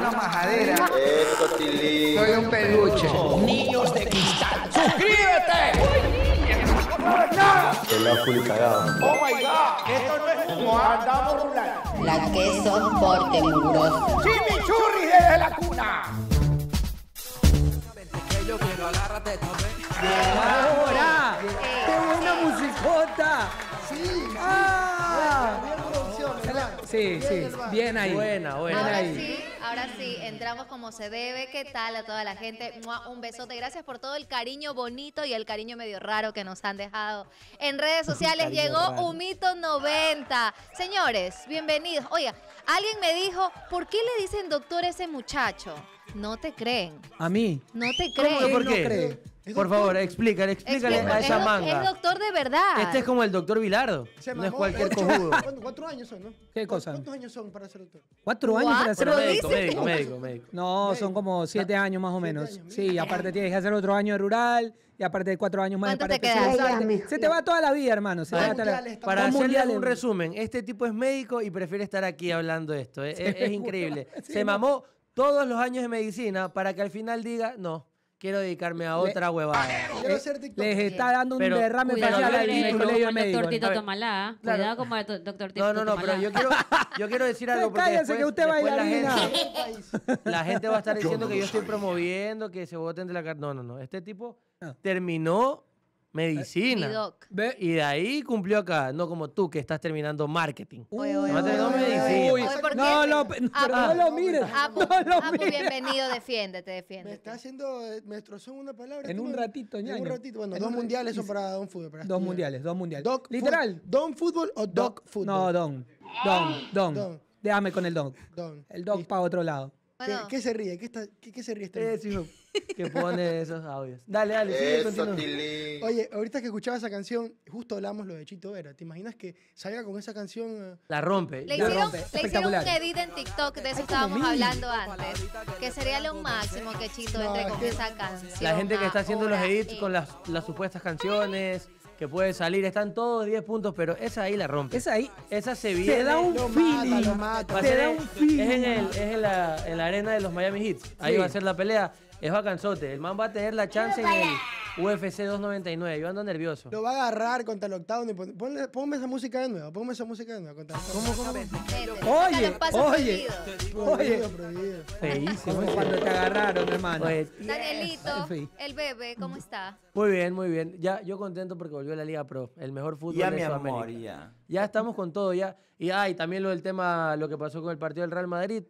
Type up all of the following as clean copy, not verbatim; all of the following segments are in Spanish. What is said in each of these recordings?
una majadera. Eso, Tilín. Soy un peluche. Niños de cristal. ¡Suscríbete! Que la full cagado. ¡Oh my God! Esto no es humo, andamos rulando. La queso porte mugroso. ¡Chimichurri desde la cuna! ¡Ahora! ¡Qué buena musicota! Sí, ¡Ah! bien producción, hermano. Sí, sí, bien ahí. Buena. Ahora sí, entramos como se debe. ¿Qué tal a toda la gente? ¡Mua! Un besote. Gracias por todo el cariño bonito y el cariño medio raro que nos han dejado en redes sociales. Llegó Humito 90. Señores, bienvenidos. Oiga, alguien me dijo, ¿por qué le dicen doctor a ese muchacho? No te creen. ¿A mí? No te ¿Cómo creen. que por no qué? cree? Por favor, explícale a esa manga. Es doctor de verdad. Este es como el doctor Bilardo. Se No es mamó cualquier 8 cojudo. ¿Cuántos años son, no? ¿Qué cosa? ¿Cuántos años son para ser doctor? 4 años para Cuatro, hacer. dice. Médico. No, son como 7 años más o 7 menos. años, Sí, aparte tienes que hacer otro año de rural y aparte de 4 años más de ¿Cuánto para te queda? especializarte. Se te va toda la vida, hermano. Se te va toda la... Mundiales, Para Dos hacerle mundiales. un resumen, este tipo es médico y prefiere estar aquí hablando de esto. Es increíble. Sí, Se no. mamó todos los años de medicina para que al final diga, no, quiero dedicarme a otra huevada. Quiero ser TikTok. Les está dando un Pero- derrame Cuidado, facial al el mismo médico, colegio como el médico. doctor Tito A ver, Tomalá. claro. Cuidado como el doctor Tito No, pero yo quiero decir algo porque Cállese después, que usted después bailarina. la gente va a estar diciendo que yo estoy promoviendo, que se voten de la carta. No. Este tipo terminó medicina. Mi doc. Ve. Y de ahí cumplió acá, no como tú que estás terminando marketing. Oye, No terminó medicina. Uy, Oye, ¿por qué? pero no lo mires. Apu, No lo Apu, mires. bienvenido, defiéndete, Me defiéndete. está haciendo, me destrozó una palabra. En tú un me- ratito, En ñaño. un ratito, bueno, En 2 un mundiales son ratito. para Don Fútbol. para Dos estudiar. mundiales. Doc Literal. ¿Don Fútbol o Doc Fútbol? No, Don. Don. Déjame con el Don. Don. El Don Listo. para otro lado. Bueno, ¿Qué se ríe? ¿Qué se ríe este Es hijo que pone esos audios. Dale, sigue, Eso, continúa. Tilín. Oye, ahorita que escuchaba esa canción, justo hablamos lo de Chito Vera. ¿Te imaginas que salga con esa canción? La rompe. le La hicieron, rompe. le hicieron Espectacular. un edit en TikTok, de eso estábamos hablando antes, que sería lo máximo que Chito No, entre es con que esa canción. La gente que está haciendo los ahora, edits con las supuestas canciones, que puede salir, están todos 10 puntos, pero esa ahí la rompe. Esa ahí Esa se viene. te da un Lo feeling. mata, lo mata. Va a Te ser da un feeling. es en la arena de los Miami Heat. Ahí Sí. va a ser la pelea. Es bacanzote. El man va a tener la chance en el UFC 299. Yo ando nervioso. Lo va a agarrar contra el octavo. Ponme esa música de nuevo. Ponme esa música de nuevo. ¿Cómo? Vete, Oye, los pasos oye. prohibidos. Prohibido. Feísimo. Como cuando te agarraron, hermano. Oye, Danielito, Sí. el bebé, ¿cómo está? muy bien, muy bien. Ya, yo contento porque volvió a la Liga Pro. El mejor fútbol Ya, de mi Sudamérica. amor, ya. Ya estamos con todo, ya. Y también lo del tema, lo que pasó con el partido del Real Madrid.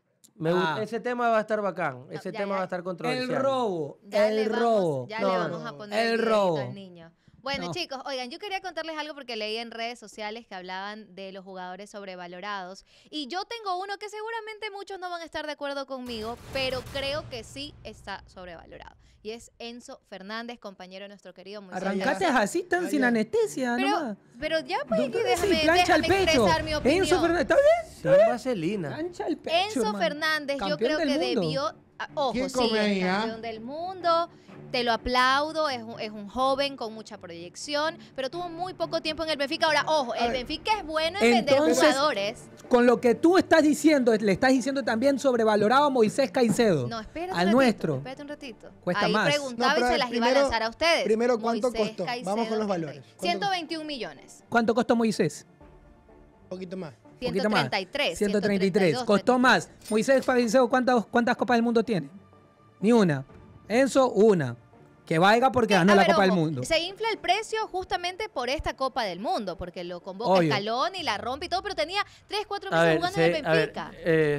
Ese tema va a estar bacán. Ese ya, tema ya. va a estar controversial. El robo. Ya El le vamos- robo. Ya No, le vamos no. a poner El el robo. videíto al niño. Bueno, No. chicos, oigan, yo quería contarles algo porque leí en redes sociales que hablaban de los jugadores sobrevalorados. Y yo tengo uno que seguramente muchos no van a estar de acuerdo conmigo, pero creo que sí está sobrevalorado. Y es Enzo Fernández, compañero de nuestro querido Moisés. Arrancaste así tan sin anestesia, nomás. Pero ya, pues, Sí, déjame, plancha al déjame pecho. expresar mi opinión. Enzo Fernández, ¿está bien? Sin vaselina. Plancha al pecho, Enzo hermano. Fernández, yo Campeón creo que del mundo. debió. Ojo, ¿Quién sí, come ahí, es ah? campeón del mundo. Te lo aplaudo, es un joven con mucha proyección, pero tuvo muy poco tiempo en el Benfica. Ahora, ojo, el Benfica es bueno en vender Entonces, jugadores. Con lo que tú estás diciendo, le estás diciendo también sobrevalorado a Moisés Caicedo. No, espérate Al un ratito, nuestro. espérate un ratito. Cuesta Ahí más. preguntaba No, pero y se las iba a primero- lanzar a ustedes. primero, ¿cuánto Moisés costó? Caicedo, Vamos con los valores. ¿Cuánto 121 millones. ¿Cuánto costó Moisés? Un poquito más. Poquito más. 133. 133. Costó más. Moisés Caicedo, ¿cuántas copas del mundo tiene? Ni una. Enzo, una. Que valga porque ganó la Copa del Mundo. Se infla el precio justamente por esta Copa del Mundo, porque lo convoca Obvio. Scaloni, la rompe y todo, pero tenía 3-4 A meses ver, jugando en el Benfica.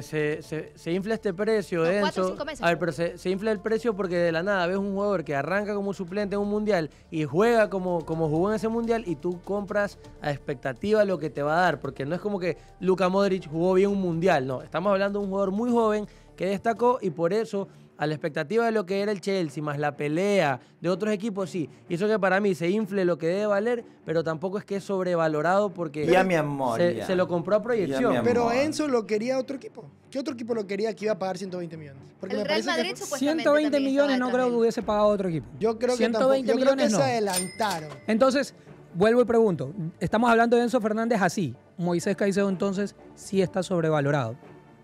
se infla este precio, No, Enzo. 4 o 5 meses. A ver, pero se infla el precio porque de la nada ves un jugador que arranca como suplente en un mundial y juega como jugó en ese mundial y tú compras a expectativa lo que te va a dar, porque no es como que Luka Modric jugó bien un mundial, no. Estamos hablando de un jugador muy joven que destacó y por eso a la expectativa de lo que era el Chelsea, más la pelea de otros equipos, sí. Y eso que para mí se infle lo que debe valer, pero tampoco es que es sobrevalorado porque Ya, mi amor, se, ya. se lo compró a proyección. Ya, mi amor. Pero Enzo lo quería otro equipo. ¿Qué otro equipo lo quería que iba a pagar 120 millones? Porque El me Real parece Madrid que, supuestamente 120 también millones estaba no creo detrás que de él. hubiese pagado otro equipo. yo creo que 120 tampoco, yo creo que millones se no. adelantaron. Entonces, vuelvo y pregunto. Estamos hablando de Enzo Fernández así. Moisés Caicedo entonces sí está sobrevalorado.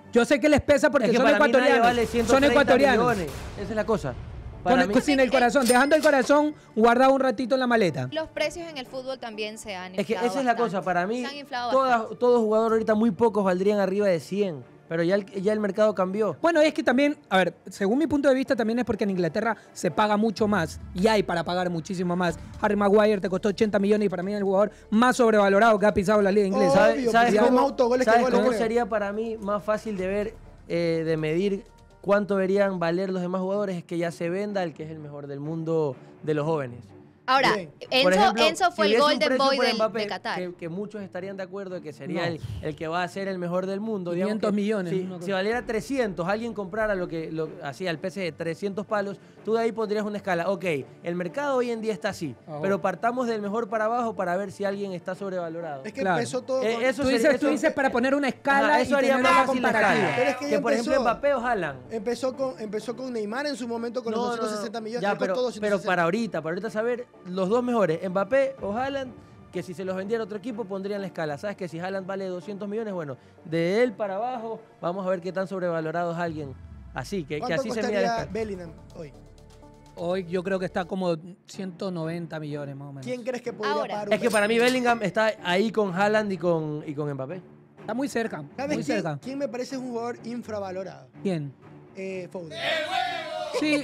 Yo sé que les pesa porque Es que son para mí nadie ecuatorianos. vale Son 130 ecuatorianos. millones. Esa es la cosa. Con Para el- mí- sin el corazón, dejando el corazón guardado un ratito en la maleta. Los precios en el fútbol también se han Es que inflado esa es la bastante. cosa. Para mí, Se han inflado bastante. todo jugador ahorita, muy pocos valdrían arriba de 100. Pero ya el mercado cambió. Bueno, es que también, a ver, según mi punto de vista, también es porque en Inglaterra se paga mucho más y hay para pagar muchísimo más. Harry Maguire te costó 80 millones y para mí es el jugador más sobrevalorado que ha pisado la liga inglesa. Oh, ¿Sabes, Obvio, sabes porque tiene cómo, más autogoles que sabes goles, cómo creo. sería para mí más fácil de ver, de medir cuánto deberían valer los demás jugadores? Es que ya se venda el que es el mejor del mundo de los jóvenes. Ahora, Bien. Por ejemplo, Enzo fue si el hubiese un Golden precio Boy por de Mbappé, Qatar. que muchos estarían de acuerdo de que sería No. el que va a ser el mejor del mundo. 500 millones, Si, una cosa. si valiera 300, alguien comprara así al PSG 300 palos, tú de ahí pondrías una escala. Ok, el mercado hoy en día está así, Ajá. pero partamos del mejor para abajo para ver si alguien está sobrevalorado. Es que Claro. empezó todo. Eh, con- eso Tú sería- dices para poner una escala Ajá, y eso haría tener más una fácil la comparativa. escala. Pero es que ya por ejemplo empezó. Mbappé o Haaland. Empezó con Neymar en su momento con los 260 millones. Ya, él costó pero 260. para ahorita saber los dos mejores, Mbappé o Haaland, que si se los vendiera a otro equipo pondrían la escala. Sabes que si Haaland vale 200 millones, bueno, de él para abajo vamos a ver qué tan sobrevalorado es alguien. Así, que ¿Cuánto así se mide la costaría escala. Bellingham hoy? Hoy yo creo que está como 190 millones más o menos. ¿Quién crees que podría Ahora. pagar un Es que para mí Bellingham? Bellingham está ahí con Haaland y con Mbappé. Está muy cerca, ¿Sabes muy quién, cerca. quién me parece un jugador infravalorado? ¿Quién? Foden. Sí,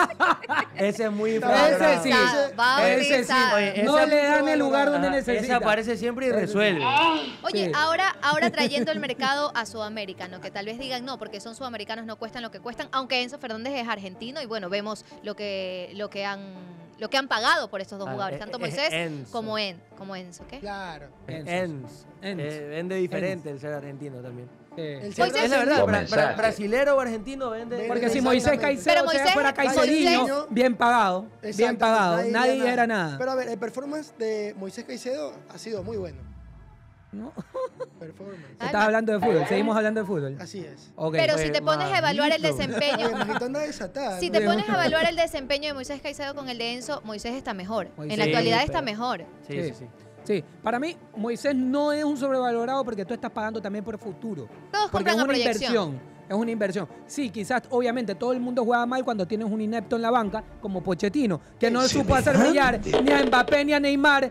Ese es muy Ese infravalorado. sí. Bautizado. Ese sí. Oye, No esa- le dan el lugar donde Ajá, necesita. ese aparece siempre y resuelve. Oye, Sí. ahora trayendo el mercado a sudamericano, que tal vez digan no, porque son sudamericanos, no cuestan lo que cuestan, aunque Enzo Fernández es argentino y bueno, vemos lo que han pagado por estos dos Ah, jugadores, tanto es Moisés Enzo. como Enzo, ¿qué? Claro. Ens. Vende diferente el ser argentino también. El Sí. Moisés- Es la verdad, Comenzar. brasilero o argentino vende. Porque si Exactamente. Moisés Caicedo Pero se Moisés- fuera Caicedoño, Moisés- bien pagado, bien Exactamente, pagado. nadie Nadie diría era nada. Pero a ver, el performance de Moisés Caicedo ha sido muy bueno. ¿No? Performance. Estás hablando de fútbol, seguimos hablando de fútbol. Así es. Ok. Pero si te pones a evaluar el Maldito. desempeño, Oye, Majito anda desatada. si ¿no? te pones a evaluar el desempeño de Moisés Caicedo con el de Enzo, Moisés está mejor. Moisés- En la actualidad Sí, está pero- mejor. Sí. Sí, para mí Moisés no es un sobrevalorado porque tú estás pagando también por futuro. Todos Porque compran es a una proyección. inversión. Es una inversión. Sí, quizás, obviamente, todo el mundo juega mal cuando tienes un inepto en la banca, como Pochettino, que no supo hacer brillar ni a Mbappé ni a Neymar,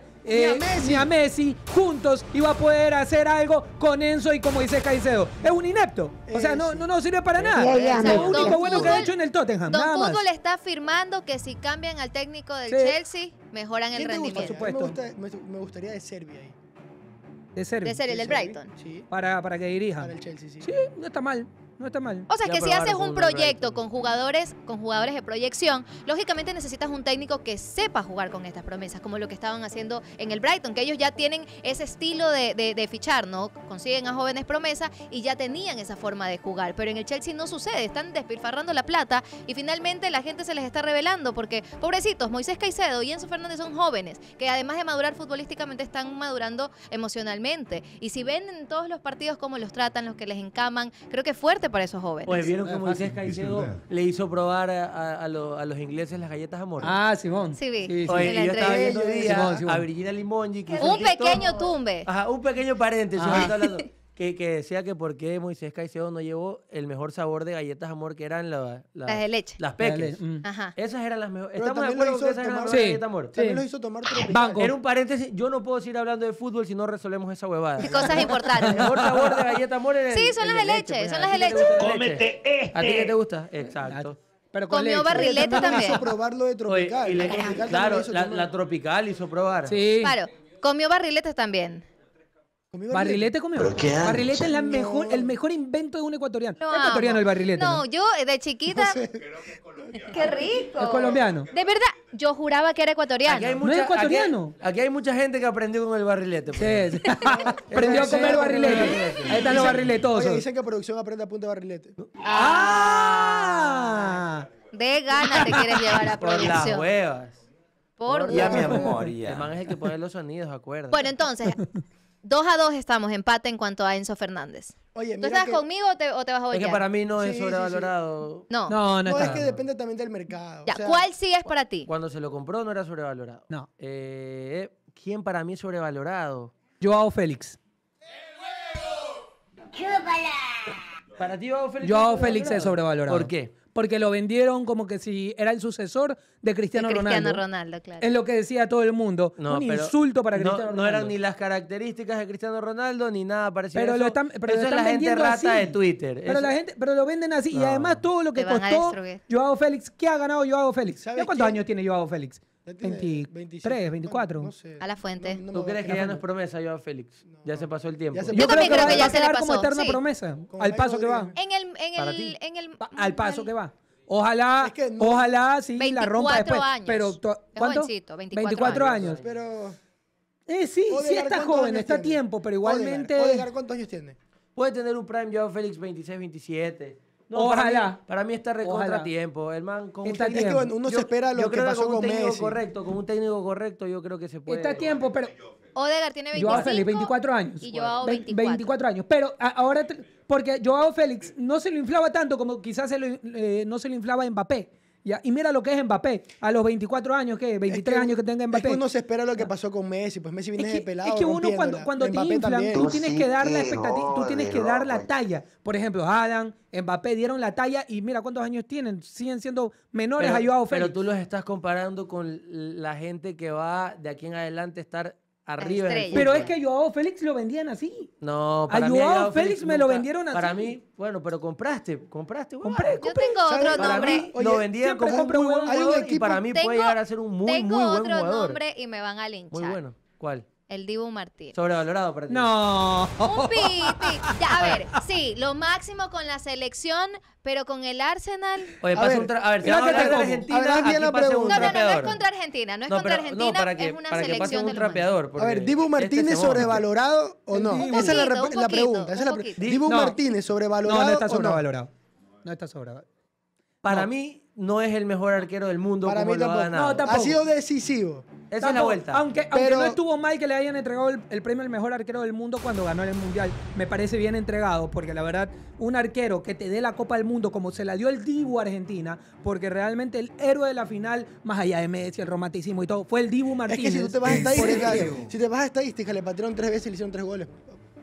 ni a Messi juntos. Iba a poder hacer algo con Enzo y con Moisés Caicedo. Es un inepto. O sea, no sirve para nada. O Es sea, lo único Don bueno que ha Fútbol- hecho en el Tottenham. Don Nada más. Fútbol está afirmando que si cambian al técnico del Sí. Chelsea, mejoran el ¿Quién te gusta? rendimiento. Por supuesto. Me gustaría de Serbia ahí. De Serbia. De ser el del De Serbia, Brighton. Sí. Para que dirija. Para el Chelsea, sí. Sí, no está mal. No está mal. O sea, Ya que si probaron haces con un el proyecto Brighton. con jugadores de proyección, lógicamente necesitas un técnico que sepa jugar con estas promesas, como lo que estaban haciendo en el Brighton, que ellos ya tienen ese estilo de fichar, ¿no? Consiguen a jóvenes promesas y ya tenían esa forma de jugar. Pero en el Chelsea no sucede, están despilfarrando la plata y finalmente la gente se les está revelando porque, pobrecitos, Moisés Caicedo y Enzo Fernández son jóvenes, que además de madurar futbolísticamente están madurando emocionalmente. Y si ven en todos los partidos cómo los tratan, los que les encaman, creo que es fuerte para esos jóvenes. Oye, ¿vieron que Es Moisés fácil. Caicedo le hizo probar a los ingleses las galletas amor? Ah, Simón. Sí, vi. Sí, sí. Oye, en la y yo estaba viendo entrevista. hoy día Simón, Simón. a Virginia Limongi. Que hizo Un TikTok. pequeño tumbe. Ajá, un pequeño paréntesis. Ajá. ahorita hablando, que decía que por qué Moisés Caicedo no llevó el mejor sabor de galletas amor, que eran las de leche. Las peques. Ajá. Esas eran las mejores. Pero ¿Estamos de también lo acuerdo hizo que esas eran las tomar- mejores Sí. galletas amor? También Sí. los hizo tomar tropical. Banco. Era un paréntesis. Yo no puedo seguir hablando de fútbol si no resolvemos esa huevada. Cosas El importantes. mejor sabor de galleta amor era Sí, el- son el las de leche, pues. son ¿A las ti de qué te gusta la Cómete leche? ¿A ti qué te gusta? Exacto. Pero con Comió leche. barrilete También lo también. hizo probarlo de Oye, tropical. y le- La tropical también claro, lo hizo la tomar. tropical hizo probar. Sí. Claro, comió barriletes también. Comió Barrilete comió. Barrilete es No. el mejor invento de un ecuatoriano. Lo Es ecuatoriano amo. el barrilete. No, ¿no? yo de chiquita. Qué rico. Es colombiano. De verdad, yo juraba que era ecuatoriano. Aquí hay ¿No es ecuatoriano? Aquí hay mucha gente que aprendió con el barrilete. pues. Sí, sí. Aprendió a comer barrilete. Ahí están los barriletosos. Oye, dicen que producción aprende a punta de barrilete. ¡Ah! De ganas te quieres llevar a Por las producción. huevas. Por Ya, mi Dios. amor, El ya. man es el que pone los sonidos, acuérdate. Bueno, entonces, 2-2 estamos, empate en cuanto a Enzo Fernández. Oye, ¿Tú mira estás que, conmigo o te vas a es odiar? que para mí no Sí, es sí, sí. sobrevalorado. No. No, no no, está. es que depende también del mercado. Ya, o sea, ¿cuál sí es para ti? Cuando se lo compró no era sobrevalorado. No. ¿Quién para mí es sobrevalorado? Joao Félix. Para ti, Joao Félix. Joao Félix es sobrevalorado. ¿Por qué? Porque lo vendieron como que si era el sucesor de Cristiano Ronaldo. Claro. Es lo que decía todo el mundo. No, un pero insulto para Cristiano Ronaldo. No eran ni las características de Cristiano Ronaldo ni nada parecido. Pero a lo eso. están, pero Eso lo es están la gente vendiendo rata así. de Twitter. Pero Eso- pero lo venden así. Y No. además todo lo que Te van a costó destruir. Joao Félix. ¿Qué ha ganado Joao Félix? ¿Sabes ¿Ya cuántos quién? años tiene Joao Félix? Ya tiene 23, 24. No sé. A la fuente. me ¿Tú crees que voy a- ya no es promesa, Joao Félix? Ya se pasó el tiempo. Ya se Yo también creo creo que va ya a se le quedar como pasó, eterna sí. promesa. Como Al Michael paso que va. Rodríguez. En el Al paso que va. Ojalá, Es que no- ojalá sí la rompa 24 después. años. Pero Es ¿cuánto? jovencito, 24 24 años. Pero. Sí, Odegaard, sí está ¿cuántos joven, años está a tiene? tiempo, pero igualmente. Odegaard, ¿cuántos años tiene? Puede tener un prime Joao Félix 26, 27. Ojalá. Para mí está recontra Ojalá. tiempo. El man con un Está a técnico- Es que bueno, uno se espera lo yo que creo pasó con un con técnico Messi. correcto, con un técnico correcto, yo creo que se puede. Está a tiempo, pero. Odegaard tiene 25 Joao Félix, 24 años. y Joao 24 años. Pero ahora, porque Joao Félix no se lo inflaba tanto como quizás no se lo inflaba Mbappé. ¿Ya? Y mira lo que es Mbappé. A los 24 años, ¿qué? 23 años que tenga Es Mbappé. que uno se espera lo que pasó con Messi. Pues Messi viene de pelado. Es que uno cuando rompiéndola. te Mbappé inflan, también. tú tienes que dar la expectativa, tú tienes que dar la talla. Por ejemplo, Haaland, Mbappé dieron la talla y mira cuántos años tienen. Siguen siendo menores a Joao Félix. Pero tú los estás comparando con la gente que va de aquí en adelante a estar arriba. en el estrella. Pero fútbol. es que Joao Félix lo vendían así. No, A para mí Joao Félix me lo vendieron así. Para mí, bueno, pero compraste, huevón. Compré. Yo tengo ¿Sabes? otro Para nombre. Mí, Oye, lo vendían siempre como un compro muy buen huevón. Hay un jugador y equipo- para mí puede llegar a ser un muy, tengo muy buen otro jugador. nombre y me van a linchar. Muy bueno. ¿Cuál? El Dibu Martínez. Sobrevalorado para ti. No. Un piti. Ya, a ver, sí, lo máximo con la selección, pero con el Arsenal. Oye, A pasa ver, un a ver, si fíjate vamos a hablar de cómo. Argentina, Habrás bien aquí la pasa un pregunta. No, no es trapeador. contra Argentina, no es contra Argentina, para es que, una para que pase selección un del mundo. trapeador. A porque ver, Dibu este Martínez se moja. sobrevalorado o no. Dibu. Esa es la, Un poquito, la pregunta. Esa es la un pre- poquito. Dibu No. Martínez sobrevalorado. No, no está o sobrevalorado. No está sobrevalorado. Para No. mí, no es el mejor arquero del mundo Para como mí lo ha tampoco. ganado. No, tampoco. Ha sido decisivo. Esa es la Tampoco. vuelta. Aunque Pero- no estuvo mal que le hayan entregado el premio al mejor arquero del mundo cuando ganó el Mundial. Me parece bien entregado, porque la verdad, un arquero que te dé la Copa del Mundo como se la dio el Dibu a Argentina, porque realmente el héroe de la final, más allá de Messi, el romanticismo y todo, fue el Dibu Es Martínez. que si tú te vas a Por estadísticas, el Dibu. si te vas a estadísticas, le patearon 3 veces y le hicieron 3 goles.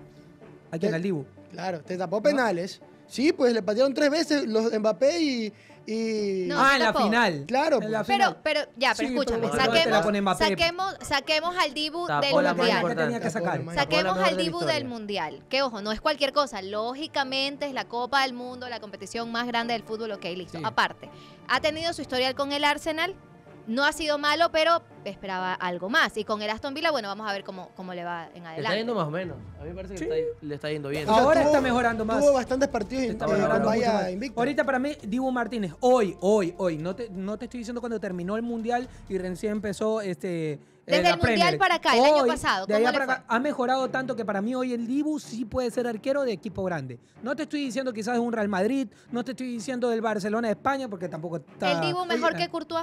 ¿A quién? Al Dibu. Claro, te tapó penales. Sí, pues le patearon 3 veces los Mbappé y No, en la tampoco. final. Claro, En la pues. final. Pero Sí, escúchame, pero no te la pone Mbappé. saquemos al Dibu Tapó del la más Mundial. que tenía que Tapó sacar. la más- Saquemos Tapó la mejor al de la Dibu historia. del Mundial. Que ojo, no es cualquier cosa. Lógicamente es la Copa del Mundo, la competición más grande del fútbol. Ok, listo. Sí. Aparte, ha tenido su historial con el Arsenal. No ha sido malo, pero esperaba algo más. Y con el Aston Villa, bueno, vamos a ver cómo le va en Le está adelante. yendo más o menos. A mí me parece que Sí. le está yendo bien. O sea, Ahora está mejorando más. Tuvo bastantes partidos y Está con mejorando mucho vaya más. invicto. Ahorita para mí, Dibu Martínez, hoy, no te estoy diciendo cuando terminó el Mundial y recién empezó Desde la el Mundial Premier. para acá, el año Hoy, pasado, de ¿cómo allá le para acá, fue? ha mejorado tanto que para mí hoy el Dibu sí puede ser arquero de equipo grande. No te estoy diciendo quizás de un Real Madrid, no te estoy diciendo del Barcelona de España porque tampoco está... ¿El Dibu mejor Oye, que Courtois?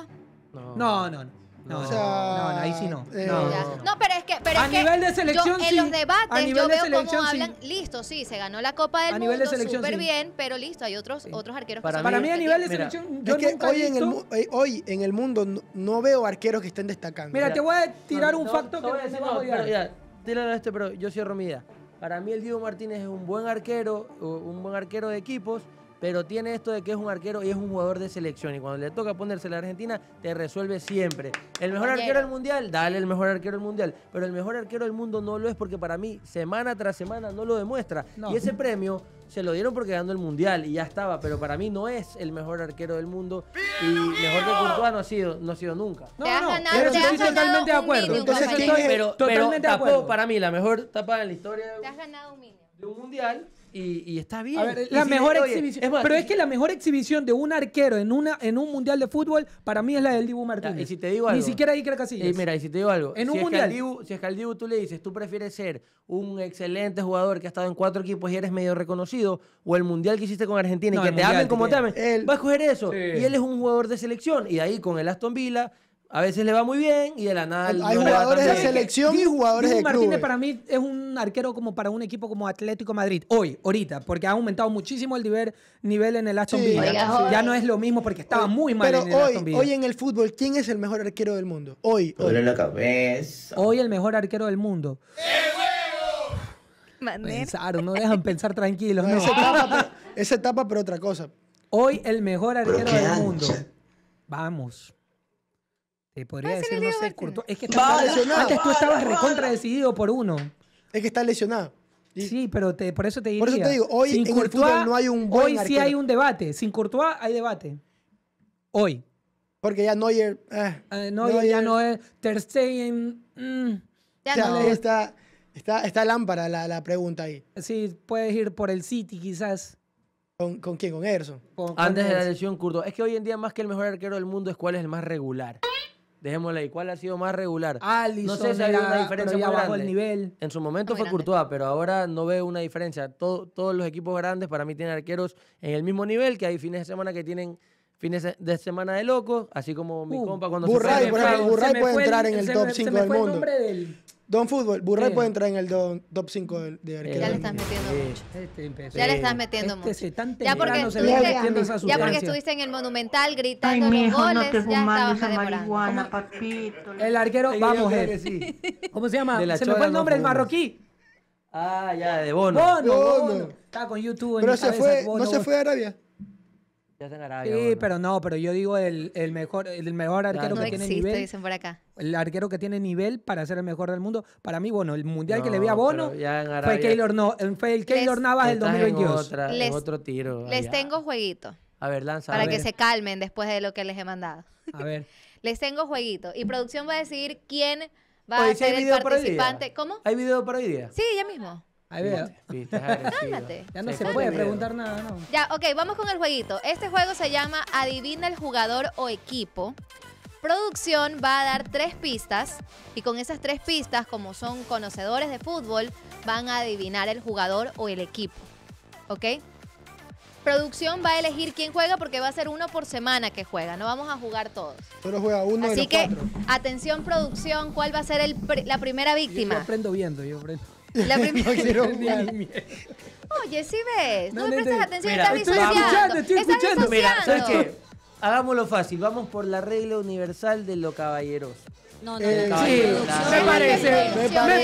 No, O sea, no, ahí sí no. No, Ya. no. No, pero es que A nivel de selección, yo, en sí. los A debates nivel yo de veo selección, cómo sí. hablan, listo, sí, se ganó la Copa del A nivel de Mundo, selección, súper sí. bien, pero listo, hay otros arqueros Para que son Para mí a nivel de Mira, selección, yo Es que nunca he visto... hoy en el mundo no veo arqueros que estén destacando. Mira, te voy a tirar No, un no, facto te que voy a me decir, vas a no, odiar. pero ya, tíralo pero yo cierro mi idea. Para mí el Diego Martínez es un buen arquero de equipos, pero tiene esto de que es un arquero y es un jugador de selección. Y cuando le toca ponerse la Argentina, te resuelve siempre. El mejor Compañero. arquero del mundial, dale el mejor arquero del mundial. Pero el mejor arquero del mundo no lo es porque para mí, semana tras semana, no lo demuestra. No. Y ese premio se lo dieron porque ganó el mundial y ya estaba. Pero para mí no es el mejor arquero del mundo. Y mejor que Courtois no ha sido nunca. Te has ganado- pero te has estoy ganado totalmente de un acuerdo. Minion, Entonces compañero. estoy Pero totalmente de tapó acuerdo. para mí la mejor tapada en la historia Te has ganado un Minion. de un mundial y está bien. A ver, Y la si mejor le- oye, exhibición. es más, Pero es que la mejor exhibición de un arquero en un mundial de fútbol, para mí es la del Dibu Martínez. y si te digo Ni algo, siquiera Iker Casillas. mira, y si te digo algo, En un si es mundial. si es que al Dibu tú le dices, tú prefieres ser un excelente jugador que ha estado en 4 equipos y eres medio reconocido, o el mundial que hiciste con Argentina No, y que el te mundial, amen como te te amen, Él- va a escoger eso. Sí. Y él es un jugador de selección. Y de ahí con el Aston Villa, a veces le va muy bien y de la nada. Hay no le va jugadores tan de bien. selección y jugadores Dibu de Martínez clubes. para mí es un arquero como para un equipo como Atlético Madrid. Ahorita, porque ha aumentado muchísimo el nivel en el Aston Sí. Villa. Oiga, joven. Ya no es lo mismo porque estaba muy mal Pero en el Aston Villa. hoy en el fútbol, ¿quién es el mejor arquero del mundo? Hoy. la cabeza. Hoy el mejor arquero del mundo. Manera. Pensaron, no dejan pensar tranquilos. No, No. esa etapa, esa etapa, pero otra cosa. Hoy el mejor arquero qué del ancha. mundo. Vamos. Te podría Ay, se decir, le no dio sé, Martín. Courtois. Es que Estaba lesionado. antes tú estabas recontra decidido por uno. Es que está lesionado. Y Sí, pero por eso te diría. Por eso te digo, hoy sin en el fútbol no hay un buen Hoy sí arquero. hay un debate. Sin Courtois hay debate. Hoy. Porque ya Neuer... No, ya no es Ter Stegen. Ya o sea, no. está lámpara la pregunta ahí. Sí, puedes ir por el City quizás. ¿Con quién? Con Ederson. Antes de la Ederson. lesión, Courtois. Es que hoy en día más que el mejor arquero del mundo es cuál es el más regular. Dejémosle ahí. ¿Cuál ha sido más regular? Alisson No sé si ha habido una era, diferencia pero ya muy bajó grande. el nivel. En su momento Muy fue grande. Courtois, pero ahora no veo una diferencia. Todos los equipos grandes para mí tienen arqueros en el mismo nivel, que hay fines de semana que tienen fines de semana de locos, así como mi compa cuando Burray, se por fue. ejemplo, Burray Se me puede fue entrar en el top 5 del Se me fue el mundo. nombre del... Don Fútbol, Burray Sí. puede entrar en el top 5 de arquero. Ya le del estás mundo. metiendo Sí. mucho. Este empezó. Ya le estás metiendo mucho. Se tan Ya porque temprano se estuviste- ve metiendo esa Ya porque sustancia. estuviste en el Monumental Ay, gritando los mijo, goles, no te ya fumando estabas esa demorando. marihuana, papito. El arquero, Yo vamos, creo que sí. ¿Cómo se llama? De la Se me Chola fue el no nombre, el fumes. marroquí. Ah, ya, de Bono. Bono. Está con YouTube en Pero mi se cabeza, fue, Bono. no se fue a Arabia. Ya está en Arabia. Sí, Bono. pero no, pero yo digo el mejor arquero No que tiene existe, nivel. dicen por acá. El arquero que tiene nivel para ser el mejor del mundo. Para mí, bueno, el mundial que le No, vi a Bono pero ya en fue Arabia- fue el Keylor Les- Navas del Estás 2022. En Les- otro tiro. Les allá. tengo jueguito A ver, lanza. para a que ver. se calmen después de lo que les he mandado. A ver. Les tengo jueguito. Y producción va a decidir quién va Oye, a ¿sí hay ser el video para hoy día? participante. ¿Cómo? ¿Hay video para hoy día? Sí, ya mismo. Ahí veo. Viste, es agresivo. Cálmate. Ya no Sí, se fue puede video. preguntar nada, ¿no? Ya, ok, vamos con el jueguito. Este juego se llama Adivina el jugador o equipo. Producción va a dar 3 pistas y con esas 3 pistas, como son conocedores de fútbol, van a adivinar el jugador o el equipo. ¿Ok? Producción va a elegir quién juega porque va a ser uno por semana que juega, no vamos a jugar todos. Solo juega uno de Así los que, 4. atención producción, ¿cuál va a ser la primera Yo víctima? aprendo viendo, yo aprendo. La primera... No quiero Ni jugar. miedo. Oye, si ves, no, No, me no, prestas no. atención, Mira, estás estoy disociando. escuchando, estoy Estás escuchando. Mira, ¿sabes disociando. qué? Hagámoslo fácil. Vamos por la regla universal de lo caballeroso. No, Eh, Sí, Claro. me parece, me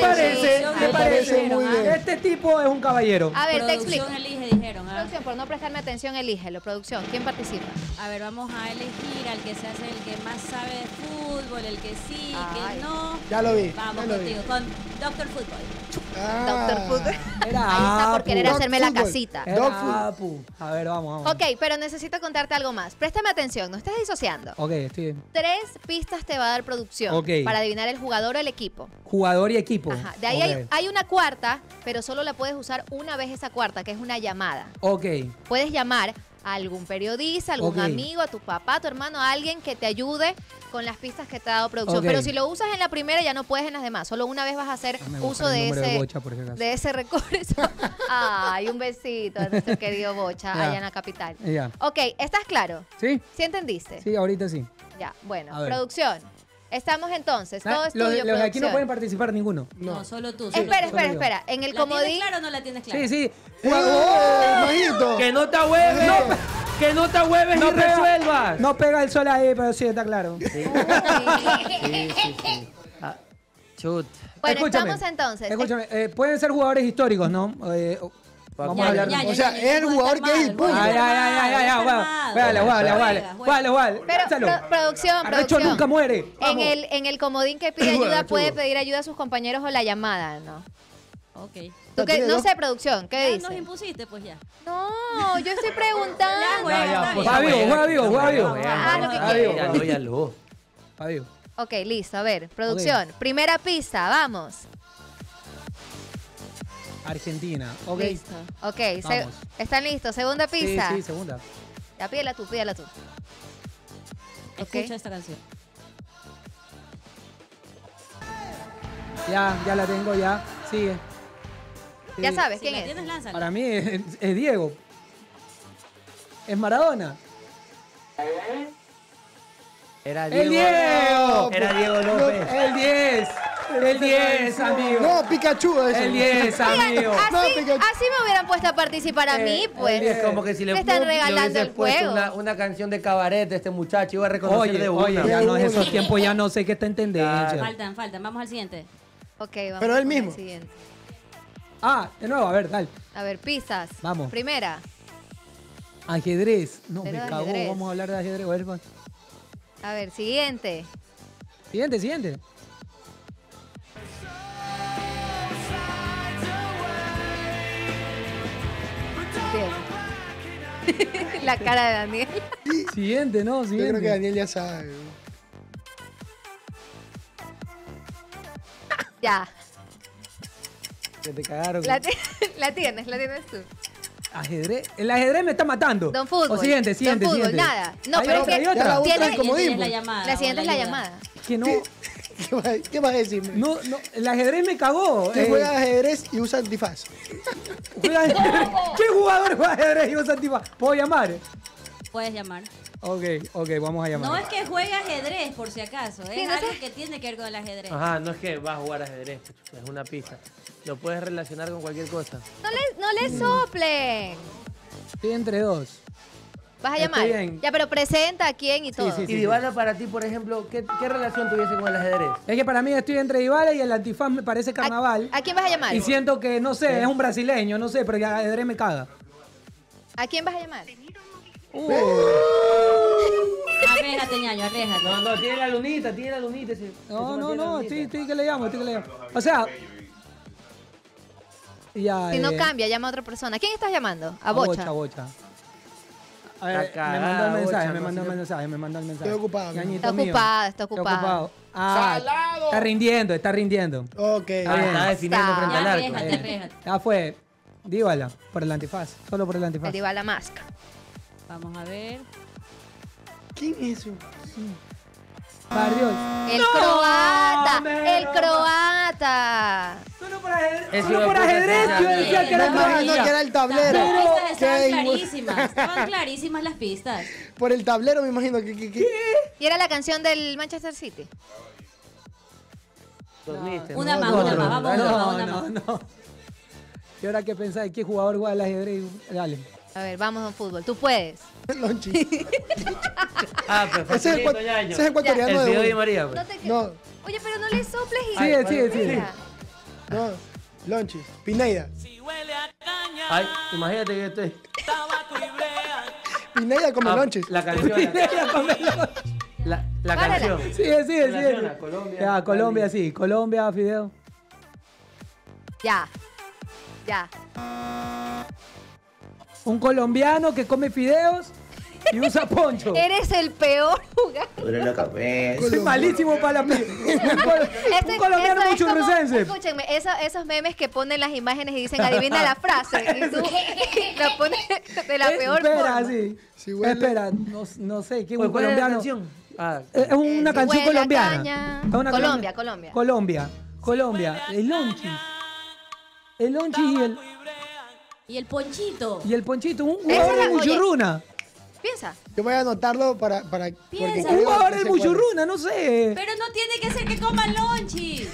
parece muy bien. Este tipo es un caballero. A ver, te explico. Producción elige, dijeron. ¿ah? Producción, por no prestarme atención, elígelo. Producción, ¿quién participa? A ver, vamos a elegir al que se hace el que más sabe de fútbol, el que sí, Ay. que no. Ya lo vi. Vamos ya lo vi. contigo, con Doctor Fútbol. Ah. Doctor Fútbol. Era Ahí está por Apu. querer Dog hacerme la Fútbol. casita. Era Dog food. Apu. A ver, vamos. Ok, pero necesito contarte algo más. Préstame atención, no estés disociando. Ok, estoy bien. 3 pistas te va a dar producción Ok. para adivinar el jugador o el equipo. Jugador y equipo. Ajá. De ahí Ok. hay una cuarta, pero solo la puedes usar una vez esa cuarta, que es una llamada. Ok. Puedes llamar a algún periodista, algún Ok. amigo, a tu papá, a tu hermano, a alguien que te ayude con las pistas que te ha dado producción. Ok. Pero si lo usas en la primera, ya no puedes en las demás. Solo una vez vas a hacer Déjame buscar uso el de número ese, Bocha, por si acaso. de ese recurso. Ay, un besito a nuestro querido Bocha, Ya. allá en la capital. Ya. Ok, ¿estás claro? ¿Sí? ¿Sí entendiste? Sí, ahorita sí. Ya, bueno. A ver. Producción. Estamos entonces. Todo es los, tuyo, los de aquí no producción. pueden participar ninguno. No, solo tú. Espera, solo yo. espera. En el ¿La tienes comodín. clara o no la tienes clara? Sí, sí. Majito. Que no te hueves. Que no te hueves No y pega- resuelvas. No pega el sol ahí, pero sí, está claro. Sí, sí. Ah, chut. Bueno, Escúchame, estamos entonces. Escúchame, pueden ser jugadores históricos, ¿no? Vamos a hablar. O sea, es el jugador que es el punto. Ay, Guárdalo. Pero, Lánzalo. producción, Arrecho producción. nunca muere. En Vamos. el comodín que pide ayuda, puede pedir ayuda a sus compañeros o la llamada, ¿no? Ok. ¿Tú qué? ¿Tiene No dos? sé, producción, ¿qué Ya nos dice? impusiste, pues ya. No, yo estoy preguntando. Pues, Juega vivo, juega vivo, juega vivo. Ah, lo que Ah, vivo. quieras. Ya lo. Fabio. Ok, listo. A ver, producción. Primera pista, vamos. Argentina. Ok. Listo. Ok, Vamos. ¿están listos? Segunda Sí, pista. sí, segunda. Ya pídela tú, pídela tú. Escucha esta canción. Ya la tengo, ya. Sigue. Sí. Ya sabes Si quién la es. tienes, lánzala. Para mí es Diego. Es Maradona. Era ¡El Diego. Diego! Era Diego López. El 10. El 10, amigo. No, Pikachu ese. El 10, amigo. Así, No, Pikachu. así me hubieran puesto a participar a mí, pues. Es como que si le, Me están regalando hubiese el puesto juego. una canción de cabaret de este muchacho, iba a reconocer de una. Oye, ya no es esos tiempos, ya no sé qué está en tendencia. Faltan. Vamos al siguiente. Ok, vamos. Pero él con mismo. el siguiente. Ah, de nuevo, a ver, dale. A ver, pistas. Vamos. Primera. Ajedrez. No, Pero me de cagó. ajedrez. Vamos a hablar de ajedrez. A ver, va. A ver, siguiente. Siguiente. Bien. La cara de Daniel. Siguiente, ¿no? Yo Siguiente. creo que Daniel ya sabe. Ya. Que te cagaron. La tienes tú. Ajedrez. El ajedrez me está matando. Don Fútbol. O siguiente. Don Fútbol, siguiente. nada. No, Hay pero es otra, que hay otra. Ya la otra tiene- es como Tienes digo. la llamada. La siguiente o es la ayuda. llamada. Que no, ¿Qué vas a decirme? no, el ajedrez me cagó. ¿Quién juega ajedrez y usa antifaz? Juega ajedrez. ¿Qué jugador juega ajedrez y usa antifaz? ¿Puedo llamar? Puedes llamar. Ok, vamos a llamar. No es que juegue ajedrez, por si acaso. Sí, Es no algo sé. que tiene que ver con el ajedrez. Ajá, no es que vas a jugar ajedrez, es una pista. Lo puedes relacionar con cualquier cosa. No le soplen. Estoy entre dos. Vas a Estoy llamar. bien. Ya, pero presenta a quién y todo. sí. Y Dybala para ti, por ejemplo, ¿qué relación tuviese con el ajedrez? Es que para mí estoy entre Dybala y el antifaz me parece carnaval. ¿A quién vas a llamar? Y siento que, no sé, es un brasileño, no sé, pero el ajedrez me caga. ¿A quién vas a llamar? Arriesgate, ñaño, arriesgate. No, tiene la lunita. ese No, man tiene la lunita. estoy que le llamo. O sea... Ya, Si no cambia, llama a otra persona. ¿A quién estás llamando? A Bocha. Bocha. A ver, Está me mandó cagada, el mensaje, Bocha, me no mandó el sirve. mensaje. Estoy ocupado. Ñañito Está mío. ocupada, está ocupada. Ah, ¡Salado! está rindiendo. Ok. Está definiendo frente al Ya, arco. arriesgate, arriesgate. Ya fue. Dybala, por el antifaz. Solo por el antifaz. El Dybala Mask. Vamos a ver. ¿Quién es eso? Bardiol. El croata. me El croata. Solo por ajedrez. Ese Solo por hijo de puta ajedrez está yo decía que era Me imagino croata. que era el tablero. Las pistas estaban Que- clarísimas. Estaban clarísimas las pistas. Por el tablero me imagino que... Y era la canción del Manchester City. Dormiste. Una ¿no? más, No, una no, más, no. vamos, una más. No. ¿Y ahora qué pensáis? ¿Qué jugador juega al ajedrez? Dale. A ver, vamos Don Fútbol. Tú puedes. Lonchi. Ah, pero Ese es, facilito, ñaño. ese es ecuatoriano El de video de uno. María, pues. No te No, Oye, pero no le soples y... Sigue. no. Lonchi. Pineida. Ay, imagínate que estoy... Pineida come lonches. La canción. La Párala. canción. Sigue. Relaciona, Colombia, Ya, Colombia, Cali. sí. Colombia, Fideo. Ya. Un colombiano que come fideos y usa poncho. Eres el peor jugador. Duele la cabeza. Soy malísimo para la un colombiano eso es como- muchurrucense. Escúchenme, esos memes que ponen las imágenes y dicen adivina la frase. Y tú la pones de la peor Espera, forma. sí. Si huele- Espera, no sé, ¿qué es Oye, un ¿cuál es la colombiano? canción? Ah, Es una Si canción huele a colombiana. caña. Es una Colombia. Colombia. El lonchis. El lonchis Y el ponchito. y el ponchito. Un Esa jugador es la- de Muchurruna. Piensa. Yo voy a anotarlo para porque Piensa. creo Un jugador que de sé cuál es. Muchurruna, no sé. Pero no tiene que ser que coman lonchi.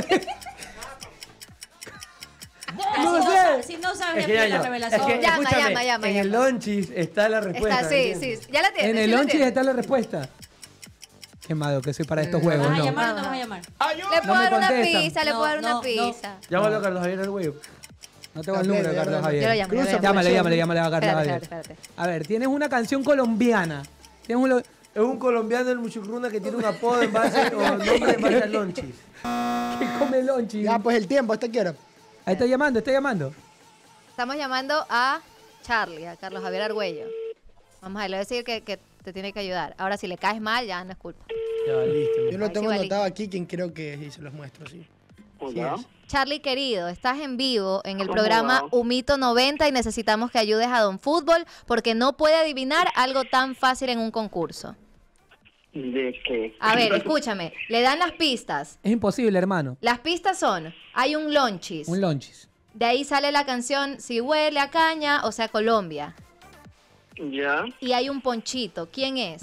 No sé. Si no sabes es que la ya, revelación. es que, Llama, escúchame, llama. en el lonchis está la respuesta. Está, sí, ¿entiendes? sí. Ya la tienes. En sí el la lonchis tienes. está la respuesta. Qué malo que soy para estos juegos, ¿Vas a ¿no? llamar o no vas a llamar? Le No puedo me dar una contestan. pizza, le No, puedo dar una no, no. pizza. Llámalo a Carlos Javier Arguello. No tengo el número de Carlos Yo lo Javier. llamo. yo lo llamo. Llámale a Carlos Espérate, Javier. espérate. A ver, tienes una canción colombiana. Tienes un... Es un colombiano del Muchurruna que tiene un apodo en base, o nombre en base al lonchis. que come lonchis. Ya, pues el tiempo, ¿hasta qué hora? Ahí está llamando. Estamos llamando a Charlie, a Carlos Javier Argüello. Vamos a ver, le voy a decir que te tiene que ayudar. Ahora, si le caes mal, ya no es culpa. Ya, listo. Yo lo Ahí tengo sí, anotado aquí, quien creo que es, y se los muestro, sí. Sí es. Charlie, querido, estás en vivo en el programa Humito 90 y necesitamos que ayudes a Don Fútbol porque no puede adivinar algo tan fácil en un concurso. ¿De qué? A ver, escúchame, le dan las pistas. Es imposible, hermano. Las pistas son, hay un lonchis. Un lonchis. De ahí sale la canción Si huele a caña, o sea, Colombia. Ya, Y hay un ponchito. ¿Quién es?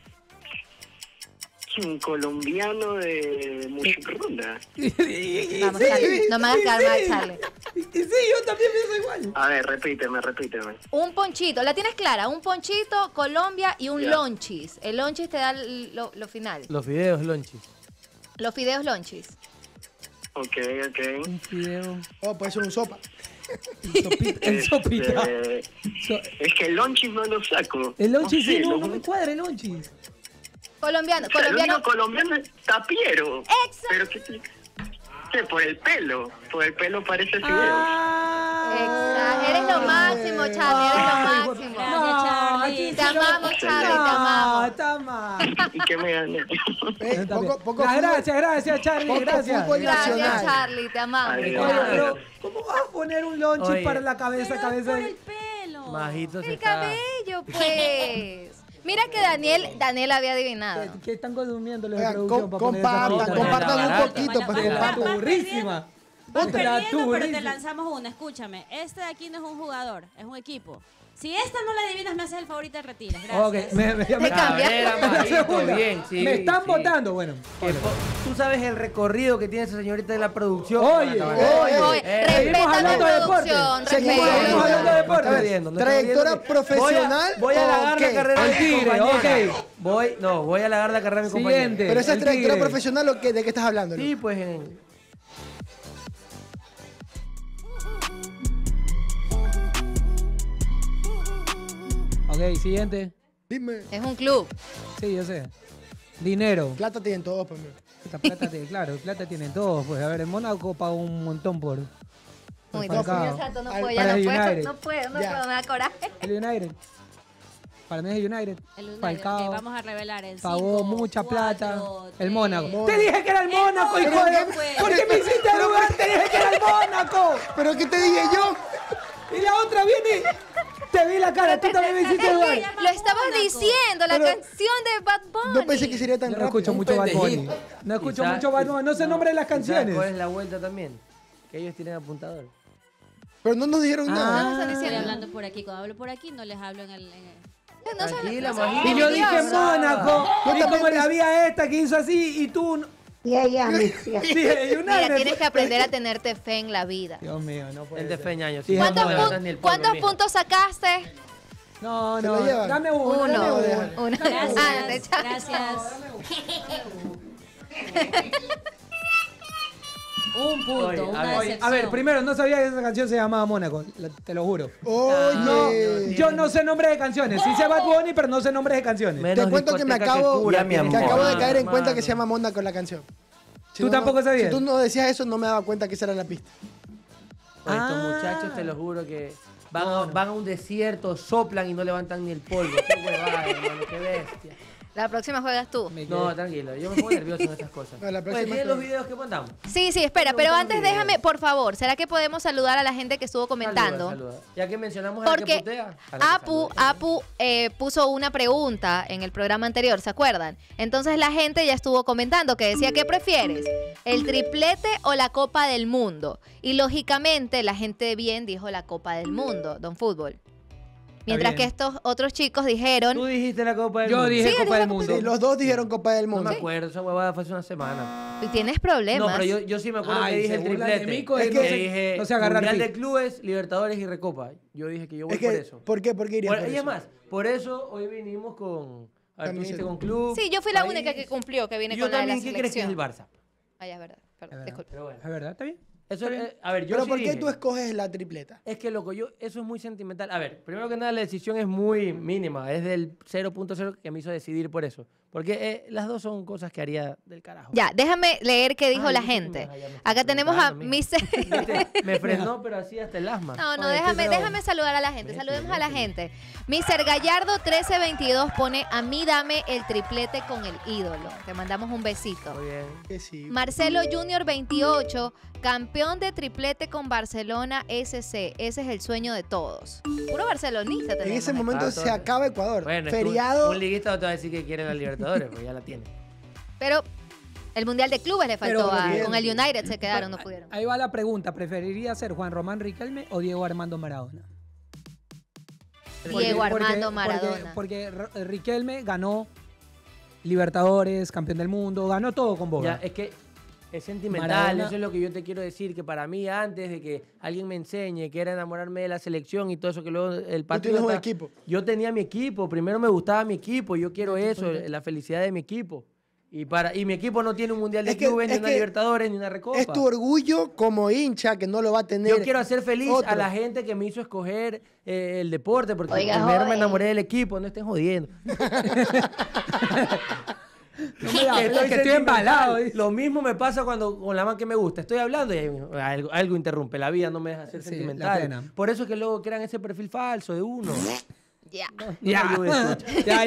un colombiano de Muchurruna. Vamos, Charlie. No me hagas quedar mal, Charlie. Sí, yo también pienso igual. A ver, repíteme. Un ponchito, la tienes clara. Un ponchito, Colombia y un Ya. lonchis. El lonchis te da lo final. Los videos lonchis. Los fideos lonchis. Ok. Un fideo. Oh, puede ser un sopa. El sopita. Es que el lonchis no lo saco. El lonchis, sé, sí, no me cuadra el lonchis. Colombiano, O sea, el colombiano. único colombiano es Tapiero. Exacto. Pero ¿qué? Por el pelo. Por el pelo parece fideos. Exacto. Eres lo máximo, Charlie, eres lo máximo. Gracias, Charlie. Te amamos, Charlie, te amamos. Está mal. ¿Y qué me gané? Está bien. Poco Gracias, Charlie, poco gracias. fútbol Gracias, nacional. Charlie, te amamos. Ay, te Oye, amamos. pero ¿cómo vas a poner un lonchis Oye. para la cabeza? Pero cabeza por de- el pelo. Majito se El está... cabello, pues. Mira que Daniel había adivinado. ¿Qué están consumiendo los de Oigan, producción para poner esa compartan, foto? compartan un barata. poquito. Mala- Pues, De la Vas compartan. turrísima. Vas De la perdiendo, pero te turrísima. lanzamos una. Escúchame, este de aquí no es un jugador, es un equipo. Si esta no la adivinas, me haces el favorito y te retiras. Gracias. Ok, me Cabrera, la Majito, segunda. bien, sí, Me están sí. votando, bueno. Tú sabes el recorrido que tiene esa señorita de la producción. Oye, Oye, seguimos respeta hablando tu de deporte. producción, Seguimos hablando de respeta. deporte. No estoy viendo, no estoy ¿Trayectoria viendo que- profesional Voy a o halagar qué? la carrera de El mi Tigre, compañera. ok. Voy a halagar la carrera de mi Siguiente. compañera. Pero esa es El trayectoria Tigre. profesional, ¿o qué? ¿De qué estás hablando? Sí, pues en... Ok, siguiente. Dime. Es un club. Sí, yo sé. Dinero. Plata tienen todos, pues. mira. Esta plata, claro, plata tienen todos. Pues a ver, el Mónaco paga un montón por Uy, Falcao. Dios mío santo, no Al- puedo, para ya el no puedo, United. no puedo, Ya. me da coraje. el United. Para mí es el United. El United, Falcao ok, vamos a revelar el pagó 5, mucha plata. 4, El 3. Mónaco. Mónaco. Te dije que era el Mónaco, El hijo de... Mónaco, pues. ¿Por qué me hiciste dudar? Te dije que era el Mónaco. ¿Pero qué te dije yo? Y la otra viene... Te vi la cara, tú también me hiciste dudar. Lo estabas Mónaco. diciendo, la Pero- canción de Bad Bunny. No pensé que sería tan Yo no rápido. escucho mucho Bad Bunny. pendejito. No escucho Quizá- mucho Bad Bunny. No sé el nombre de las ¿Sabes canciones. cuál es la vuelta también? Que ellos tienen apuntador. Pero no nos dijeron nada. No, están Estoy diciendo. hablando por aquí. Cuando hablo por aquí, no les hablo en el... No se- Tranquila, no se- Majito. Y yo dije Nerviosa. Mónaco. Yo Y también como la pensé- vía esta que hizo así y tú... no- Ya, mi Dije, United. Mira, tienes que aprender a tenerte fe en la vida. Dios mío, no puede El de ser. Feñaño. Sí, ¿Cuántos, no, levantas ni el polvo, cuántos mija. puntos sacaste? No, Se no, lo llevan. dame uno. Uno. Dame uno. Uno. Gracias, Ah, te echaste. gracias. Un punto, Oye, una a ver, decepción. A ver, primero, no sabía que esa canción se llamaba Mónaco, te lo juro. Oye. Yo no sé nombres de canciones. Sí sé Bad Bunny, pero no sé nombres de canciones. Menos Te cuento que me discoteca acabo, cura, Ya, mi que amor. acabo de caer en Mano. cuenta que se llama Mónaco la canción. Si ¿Tú no, tampoco sabías? Si tú no decías eso, no me daba cuenta que esa era la pista. Oye, estos Ah. muchachos, te lo juro que van a un desierto, soplan y no levantan ni el polvo. Qué huevada, hermano, qué bestia. La próxima juegas tú. No, tranquilo, yo me pongo nervioso en estas cosas. No, la Oye, próxima ¿tienes es los con- videos que mandamos? Sí, sí, espera, pero antes déjame, por favor, ¿será que podemos saludar a la gente que estuvo comentando? Saluda. Ya que mencionamos a la que Porque putea. a la que saluda. Apu puso una pregunta en el programa anterior, ¿se acuerdan? Entonces la gente ya estuvo comentando que decía, ¿qué prefieres? ¿El triplete o la Copa del Mundo? Y lógicamente la gente bien dijo la Copa del Mundo, Don Fútbol. Mientras bien. que estos otros chicos dijeron, Tú dijiste la Copa del Yo Mundo. dije Sí, Copa dije del la Copa Mundo. Sí, los dos dijeron Copa del No Mundo. me acuerdo, esa huevada fue hace una semana. y tienes problemas. No, pero yo sí me acuerdo Ay, que dije se el burlan de triplete. mí con Es el que no sé- dije no sé agarrar Mundial pic. de Clubes, Libertadores y Recopa. Yo dije que yo voy Es que, por eso. ¿por qué? ¿Por qué irías por Y es eso? más, por eso hoy vinimos con... A ver, tú viniste Camiseta. con Club. Sí, yo fui la país. única que cumplió, que viene Y yo con la de la también, ¿qué crees que es el selección. Barça? Ah, ya, es verdad, perdón, disculpe. Pero bueno. ¿Es verdad? ¿Está bien? Eso, a ver, yo Pero sí ¿por qué dije. tú escoges la tripleta? Es que, loco, eso es muy sentimental. A ver, primero que nada, la decisión es muy mínima. Es del 0.0 que me hizo decidir por eso. Porque las dos son cosas que haría del carajo. Ya, déjame leer qué dijo Ay, la yo sé que gente. me- ya me está Acá tenemos a preguntando, Mr. Viste, me frenó, pero así hasta el asma. No, no, Oye, déjame, pero- déjame saludar a la gente. Saludemos a la gente. Mr. Gallardo 1322 pone, a mí dame el triplete con el ídolo. Te mandamos un besito. Muy bien. Que sí. Marcelo Junior 28, campeón de triplete con Barcelona SC. Ese es el sueño de todos. Puro barcelonista En tenemos ese aquí. momento Ah, se todo- acaba Ecuador. Bueno, es que Feriado. un liguista no te va a decir que quiere la Libertadores, pues ya la tiene. Pero el Mundial de Clubes le faltó Pero a, bien. con el United se quedaron, no pudieron. Ahí va la pregunta. ¿Preferiría ser Juan Román Riquelme o Diego Armando Maradona? Diego Armando Maradona. Porque Riquelme ganó Libertadores, campeón del mundo, ganó todo con Boga. Ya, es que es sentimental, Maradona- eso es lo que yo te quiero decir, que para mí antes de que alguien me enseñe que era enamorarme de la selección y todo eso que luego el Tú partido... tienes un equipo. Yo tenía mi equipo, primero me gustaba mi equipo, yo quiero eso, la felicidad de mi equipo. Y mi equipo no tiene un Mundial de Es que- Clubes, ni es una que Libertadores, ni una Recopa. Es tu orgullo como hincha que no lo va a tener. Yo quiero hacer feliz otro. a la gente que me hizo escoger el deporte, porque Oiga, primero me joven. enamoré del equipo, no estén jodiendo. No me da pena, que estoy sentimental. embalado. Lo mismo me pasa cuando con la man que me gusta. Estoy hablando y algo interrumpe. La vida no me deja ser Sí, sentimental. la pena. Por eso es que luego crean ese perfil falso de uno. Ya. Ya, No me ayudes, escucha. ya.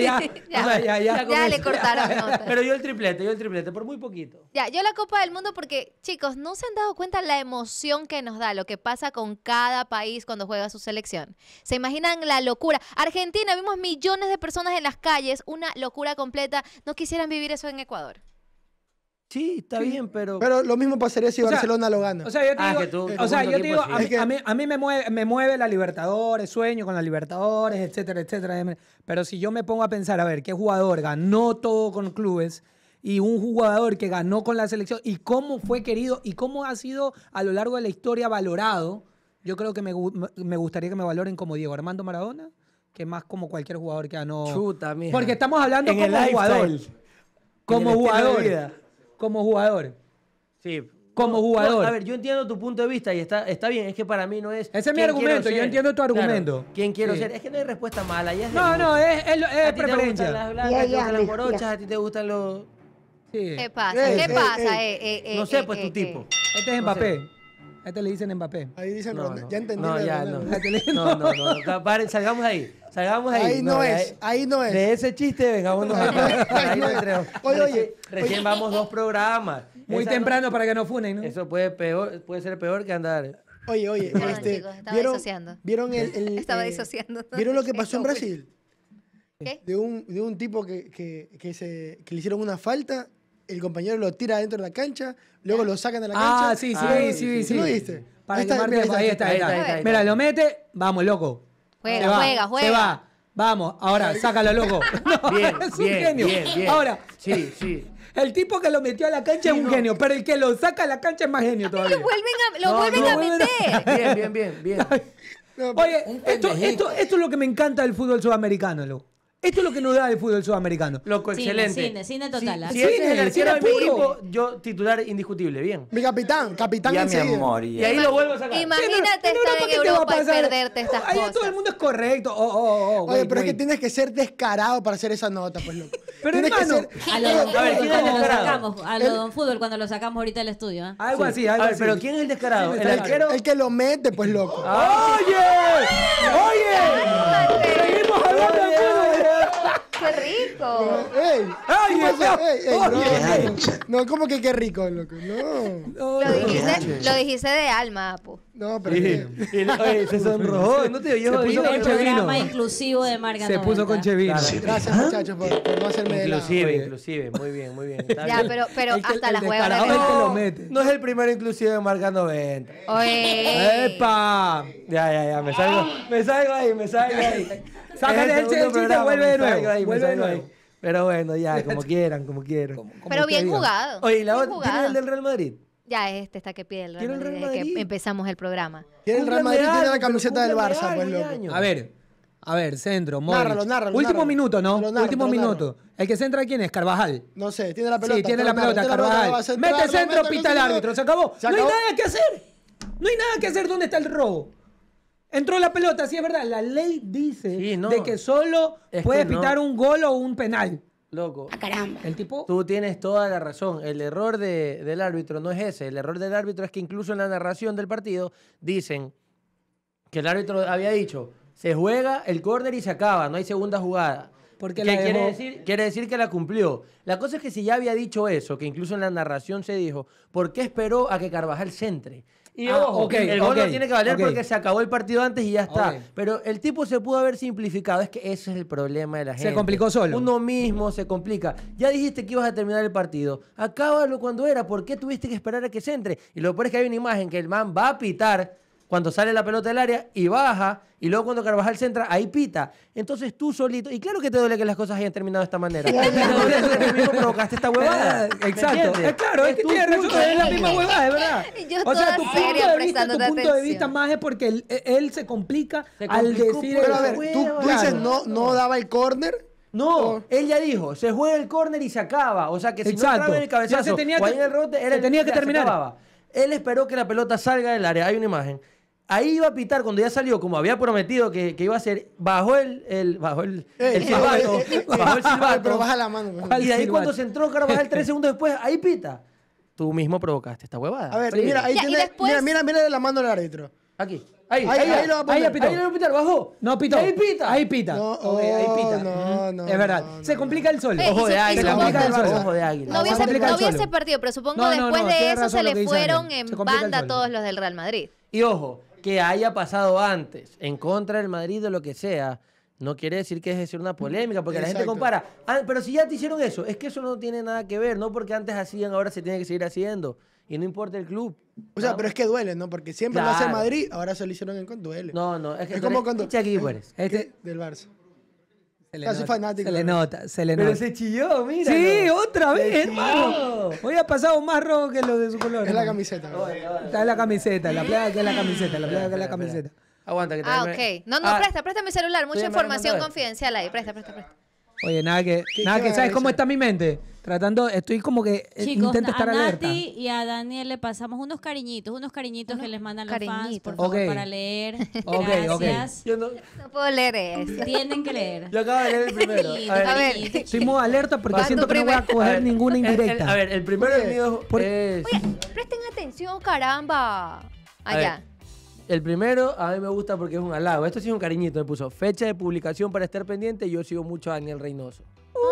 Ya con le eso. cortaron nota. Pero yo el triplete, por muy poquito. Ya, yo la Copa del Mundo porque, chicos, no se han dado cuenta la emoción que nos da, lo que pasa con cada país cuando juega su selección. ¿Se imaginan la locura? Argentina, vimos millones de personas en las calles, una locura completa. No quisieran vivir eso en Ecuador. Sí, está bien, pero... Pero lo mismo pasaría si O sea, Barcelona lo gana. O sea, yo te digo, que tú- o sea, tu yo te digo, equipo a sí. mí, a mí me mueve la Libertadores, sueño con la Libertadores, etcétera, etcétera. Pero si yo me pongo a pensar, a ver, ¿qué jugador ganó todo con clubes? Y un jugador que ganó con la selección, y cómo fue querido, y cómo ha sido a lo largo de la historia valorado, yo creo que me gustaría que me valoren como Diego Armando Maradona, que más como cualquier jugador que ganó. Chuta, mija. Porque estamos hablando En el como jugador. lifestyle. Como En el estilo de jugador. vida. Como jugador. Sí. Como jugador. A ver, yo entiendo tu punto de vista y está bien. Es que para mí no es... Ese es mi quién argumento, quiero yo ser. entiendo tu Claro, argumento. ¿quién quiero Sí. ser? Es que no hay respuesta mala. Ya es No, de no, gusto. es A ti te preferencia. gustan las blancas, te gustan las morochas, a ti te gustan los... Sí. ¿Qué pasa? ¿Qué pasa? No sé, pues tu tipo. Este es Mbappé. Este le dicen Mbappé. Ahí dicen, No, Ronaldo. no. Ya entendí. No, lo de ya, Ronaldo. no. Paren, salgamos ahí. Ahí no es, ahí no es. De ese chiste, vengámonos acá. Ahí no no es. entremos. Oye, Recién vamos 2 programas. Muy Esa temprano para que no funen, ¿no? Eso puede ser peor que andar. Oye, Perdón, chicos, estaba disociando. ¿vieron Estaba disociando. ¿Vieron lo que pasó en Brasil? ¿Qué? De un tipo que le hicieron una falta, el compañero lo tira dentro de la cancha, luego lo sacan de la cancha. Ah, sí, sí. ¿Lo viste? Para Ahí que está, marque, mira, ahí está. ahí está. Mira, lo mete, vamos, loco. Juega. Se va. Vamos, ahora, sácalo, loco. No, Bien, es un bien, genio. bien. Ahora, Sí. el tipo que lo metió a la cancha es un genio, pero el que lo saca a la cancha es más genio todavía. Lo vuelven a meter. Bien. Oye, esto es lo que me encanta del fútbol sudamericano, loco. Esto es lo que nos da el fútbol sudamericano. Loco, Cine, excelente. cine total, ¿ah? Si ese es el Cine arquero de mi puro. equipo, yo titular indiscutible, bien. Mi capitán Ya mi enseguida. amor. Y ahí lo vuelvo a sacar. Imagínate En estar en ¿qué te va a Europa y pasar? perderte estas Allá cosas. todo el mundo es correcto. Oye, Wait, pero es que wait. tienes que ser descarado para hacer esa nota, pues, loco. Pero, Tienes hermano, que ser... A lo A ver, Don ¿quién es Fútbol cuando lo descarado? sacamos, a lo Don Fútbol cuando lo sacamos ahorita del estudio, ¿ah? Algo Sí. así, algo A ver, así. pero ¿quién es el descarado? El El arquero. El que lo mete, pues, loco. ¡Oye! ¡Seguimos hablando de fútbol! ¡Qué rico! ¡Ey! ¡Ay, ¿Qué pasó? Ey, oye! no, ¿cómo que qué rico, loco? No, Lo dijiste de alma, Apu. no, pero... Oye, se sonrojó. No te oyes Se puso jodido. con El Chevino. programa inclusivo de Marca Se puso 90. con Chevino. Claro. Gracias, muchachos, por no hacerme de lado. Inclusive. Muy bien. Está Ya, bien. pero El que- hasta el las huevas descarado de es el que lo No, mete. no es el primero inclusive de Marca 90. Oye. ¡Epa! Ya, me salgo ahí. Sácale Es el segundo chiste, programa, vuelve de me salgo nuevo. ahí, me Vuelve de salgo nuevo. ahí. Pero bueno, ya, como quieran. Pero bien jugado. Oye, ¿y la Bien otra? ¿Quién es jugado. el del Real Madrid? Ya este está que pide el Quiero Real el Madrid Real desde que Madrid. empezamos el programa. Tiene el Real Madrid, Cúmplame tiene la algo, camiseta pero del cúmplame Barça, pues, algo, loco. ñaño. A ver, centro, Modric. Nárralo. Último minuto, ¿no? Lo narro, Último te lo narro. minuto. El que centra, ¿quién es? Carvajal. No sé, tiene la pelota. Sí, tiene la pelota, va a Carvajal. centrar, Mete lo centro, mete, pita el lo árbitro. Se acabó. Se No hay acabó. nada que hacer. No hay nada que hacer. ¿Dónde está el robo? Entró la pelota, sí es verdad. La ley dice Sí, no. de que solo Es puedes que no. pitar un gol o un penal. Loco. Caramba. El tipo... Tú tienes toda la razón. El error del árbitro no es ese. El error del árbitro es que incluso en la narración del partido dicen que el árbitro había dicho, se juega el córner y se acaba, no hay segunda jugada. Porque ¿Qué la quiere dejó- decir? Quiere decir que la cumplió. La cosa es que si ya había dicho eso, que incluso en la narración se dijo, ¿por qué esperó a que Carvajal centre? Y ojo, ok, el gol ok, no tiene que valer ok. porque se acabó el partido antes y ya está. Ok. Pero el tipo se pudo haber simplificado. Es que ese es el problema de la gente. Se complicó solo. Uno mismo se complica. Ya dijiste que ibas a terminar el partido. Acábalo cuando era. ¿Por qué tuviste que esperar a que se entre? Y lo peor es que hay una imagen que el man va a pitar cuando sale la pelota del área y baja. Y luego cuando Carvajal centra, ahí pita. Entonces tú solito... Y claro que te duele que las cosas hayan terminado de esta manera. Te duele que tú mismo provocaste esta huevada. ¿Me Exacto. entiendes? Es claro, es que tu tienes razón, culpa. es la misma huevada, es verdad. Yo O sea, toda tu seria punto de vista, prestándote tu punto de atención. vista más es porque él se complica Se al complicó decir... por Pero a eso. ver, tú dices Claro. no daba el córner, No, él ya dijo, se juega el córner y se acaba. O sea que si Exacto. no entraba en el cabezazo Ya se tenía o ahí que- en el rebote, se tenía que ya terminar. acababa. Él esperó que la pelota salga del área. Hay una imagen. Ahí iba a pitar cuando ya salió, como había prometido que iba a hacer, bajó el silbato. Bajó el silbato. Pero baja la mano. pues. Y de ahí silbato? cuando se entró Carvajal 3 segundos después, ahí pita. Tú mismo provocaste esta huevada. A ver, Frío. mira, ahí Ya, y tiene, después- mira de la mano del árbitro. Aquí. Ahí lo va a poner. Ahí apitó. Ahí le va a pitar, bajó. No, pitó. Ahí pita. Ahí pita. No, Ok, ahí pita. no, Es verdad. no, Se no. complica el sol. Ve, Ojo de y águila. complica el sol. Ojo de águila. No Se hubiese, complica el no hubiese solo. partido, pero supongo No, después no, de tiene eso razón se lo que le dice fueron Ángel. en Se complica el banda solo. todos los del Real Madrid. Y ojo, que haya pasado antes en contra del Madrid o lo que sea, no quiere decir que deje de ser una polémica, porque la gente Exacto. compara. Ah, pero si ya te hicieron eso, es que eso no tiene nada que ver, no porque antes hacían, ahora se tiene que seguir haciendo. Y no importa el club. O sea, ¿no? pero es que duele, ¿no? Porque siempre lo hace el Claro. Madrid, ahora se lo hicieron en contra, duele. No, es que Es tú como eres cuando... hincha de equipo eres. ¿Qué? Del Barça. Se le Ah, soy nota, fanático. Se le nota, se le Pero nota. se chilló, mira. Sí, otra vez, Se hermano. chilló. Hoy ha pasado más rojo que lo de su color. Es la hermano. camiseta. ¿verdad? Está en la camiseta, la plaga que es la camiseta, la plaga que es la camiseta. Aguanta, que Ah, también ok. No, presta mi celular. Mucha sí, me información mandó. confidencial ahí. Presta. Oye, nada que, ¿Qué ¿sabes va a cómo decir? está mi mente? Tratando, estoy como que Chicos, intento estar a alerta. Nati y a Daniel le pasamos unos cariñitos que les mandan los fans, cariñitos. por favor, Ok. para leer. Ok, ok. Gracias. Yo, no, No puedo leer eso. Tienen que leer. yo acabo de leer el primero. Cariñito, A ver, A ver. cariñito, Estoy muy alerta porque Va, siento tu que no voy a primer- coger a ver, ninguna indirecta. a ver, el primero es mío es... Presten atención, caramba. A ver, Allá. El primero a mí me gusta porque es un halago. Esto sí es un cariñito. Me puso fecha de publicación para estar pendiente. Yo sigo mucho a Daniel Reynoso.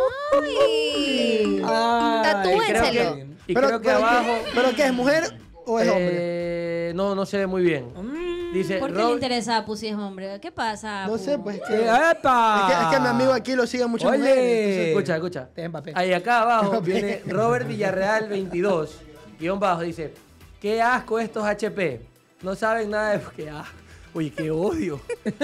Ay. Ay, Tatúenselo. Y creo que abajo... ¿Pero qué es, mujer o es hombre? No se ve muy bien. Dice, ¿Por qué le interesa a Pussy es hombre? ¿Qué pasa? No Pu? sé, pues. ¡Epa! Es que mi amigo aquí lo sigue mucho. ¡Ole! Escucha. Te Mbappé. Ahí acá abajo viene Robert Villarreal 22. Guión bajo dice, qué asco estos HP. No saben nada de... Qué asco. Oye, qué odio.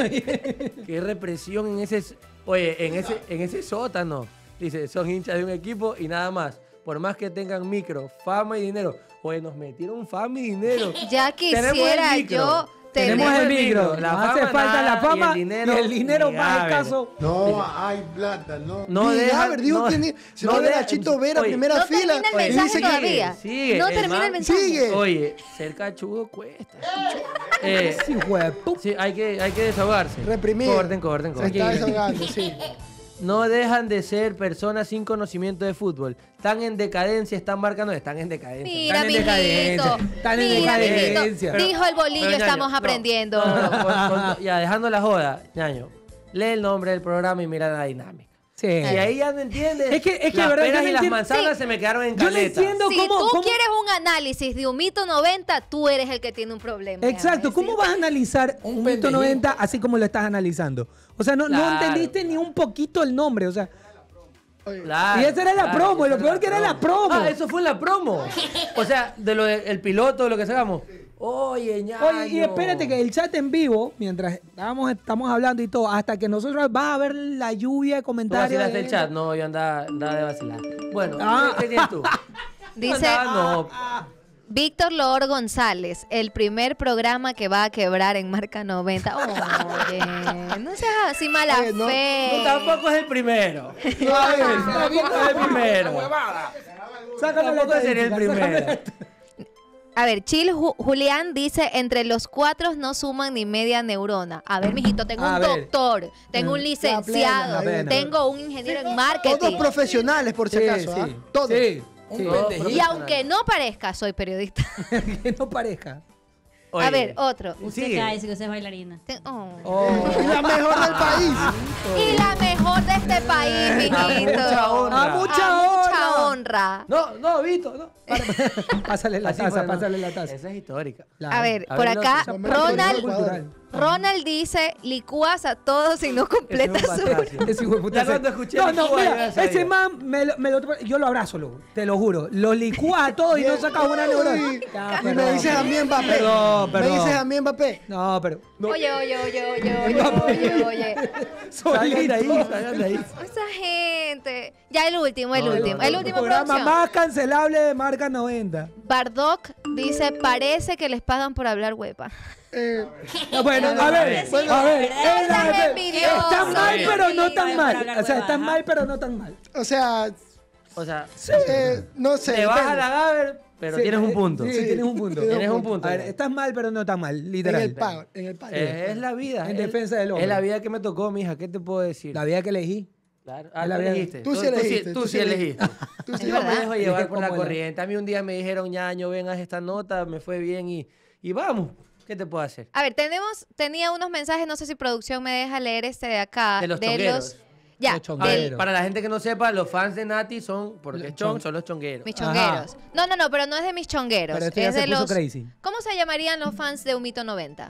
Qué represión en ese... Oye, en ese sótano. Dice, son hinchas de un equipo y nada más. Por más que tengan micro, fama y dinero. Oye, nos metieron fama y dinero. Ya Tenemos quisiera el micro. yo Tenemos tener... el micro. La Nos hace fama falta nada, la fama y el dinero ni más a ver. escaso. No hay plata, no. No Mira, dejan- a ver, dijo no- que se no va a ver a dejan- Chito Vera, oye, primera No fila. termina el y mensaje dice que- todavía. sigue, No el termina el man- mensaje. Sigue. Oye, ser cachudo cuesta. Sí, huepu. Sí, hay que desahogarse. Reprimir. Corten. Se está desahogando, sí. No dejan de ser personas sin conocimiento de fútbol. Están en decadencia, están marcando, están en decadencia. Mira, Están en decadencia. mijito. Están en Mira, decadencia. mijito. Dijo el bolillo, Pero, ñaño, estamos no, aprendiendo. ya, dejando la joda, ñaño. Lee el nombre del programa y mira la dinámica. Sí. Y ahí ya no entiendes. Es que, las verdad, yo peras no y las entiendo- manzanas Sí. se me quedaron en Yo no caleta. entiendo Si cómo... tú cómo- quieres un análisis de un mito 90, tú eres el que tiene un problema. Exacto, déjame ¿cómo decirte. vas a analizar un mito 90 así como lo estás analizando? O sea, no Claro. entendiste ni un poquito el nombre, o sea... Claro, Y esa era la claro, promo, y lo esa peor que era la promo. Ah, eso fue en la promo. O sea, de lo del piloto, de lo que sacamos. Oye, ñaño. Oye, y espérate que el chat en vivo, mientras estamos hablando y todo, hasta que nosotros vas a ver la lluvia de ¿Tú comentarios. vacilaste de- el chat? No, yo andaba de vacilar. Bueno, Ah. ¿qué tienes tú? Dice No. Víctor Loor González, el primer programa que va a quebrar en Marca 90. Oye, no seas así mala Oye, no, fe. No, tampoco es el primero. Tampoco es el primero. Sácame la Tampoco sería el estadística, sácame la- primero. A ver, Julián dice, entre los 4 no suman ni media neurona. A ver, mijito, tengo A un ver. doctor, tengo un licenciado, la plena. tengo un ingeniero en Todos marketing. profesionales, por si Sí, acaso. sí. ¿ah? Todos. Sí. Un sí. pendejito. Y aunque no parezca, soy periodista. Que no parezca. Oye, A ver, otro. Usted sigue. cae, dice que usted es bailarina. Oh. Y la mejor del país. Y la mejor de este país, mijito. mucha honra. ¡A mucha mucha honra! honra. No, Vito, no. Pásale la Así taza, fue, ¿no? pásale la taza. Esa es histórica. A ver, A por ver, acá, otro. Ronald, Ronald dice, licúas a todos y no completas Ese es un su... batazo. Ese hijo de puta Ya se- cuando escuché No, licúa, mira, ya sabía. ese man, yo lo abrazo, loco, te lo juro. Lo licúa a todos y no saca una neurona. Uy, Ya, y me perdón. dices a mí Mbappé. Perdón. Me dices a mí Mbappé. No, pero... Oye. Salgan de ahí, salgan de ahí. Esa gente. Ya el último programa producción. más cancelable de Marca 90. Bardock dice, parece que les pagan por hablar huepa. No, bueno, a ver, sí, a ver. estás envidioso. Estás mal, pero no tan Sí, mal. para hablar O sea, huevadas, estás ¿ah? mal, pero no tan mal. O sea, O sea, no sé. te vas a depende. la Gaber, pero Sí, tienes un punto. Sí, Sí, tienes un punto. Tienes un punto. A ver, estás mal, pero no tan mal, En literal. el pago, en el pago. Es la vida. En es- defensa del hombre. Es la vida que me tocó, mija. ¿Qué te puedo decir? La vida que elegí. Claro. es la vida. elegiste. Tú sí elegiste, Tú tú sí sí elegiste. Tú Es sí. Yo me verdad. dejo llevar Dije por la como la- corriente. A mí un día me dijeron, ñaño, ven, haz esta nota, me fue bien y vamos. ¿Qué te puedo hacer? A ver, tenía unos mensajes, no sé si producción me deja leer este de acá. De los chongueros. Ya, Los A chongueros. ver, Pero- para la gente que no sepa, los fans de Nati son, porque Los es chong, chong. son los chongueros. mis Ajá. chongueros. No, pero no es de mis chongueros. Pero esto ya es se de puso los. crazy. ¿Cómo se llamarían los fans de Humito 90?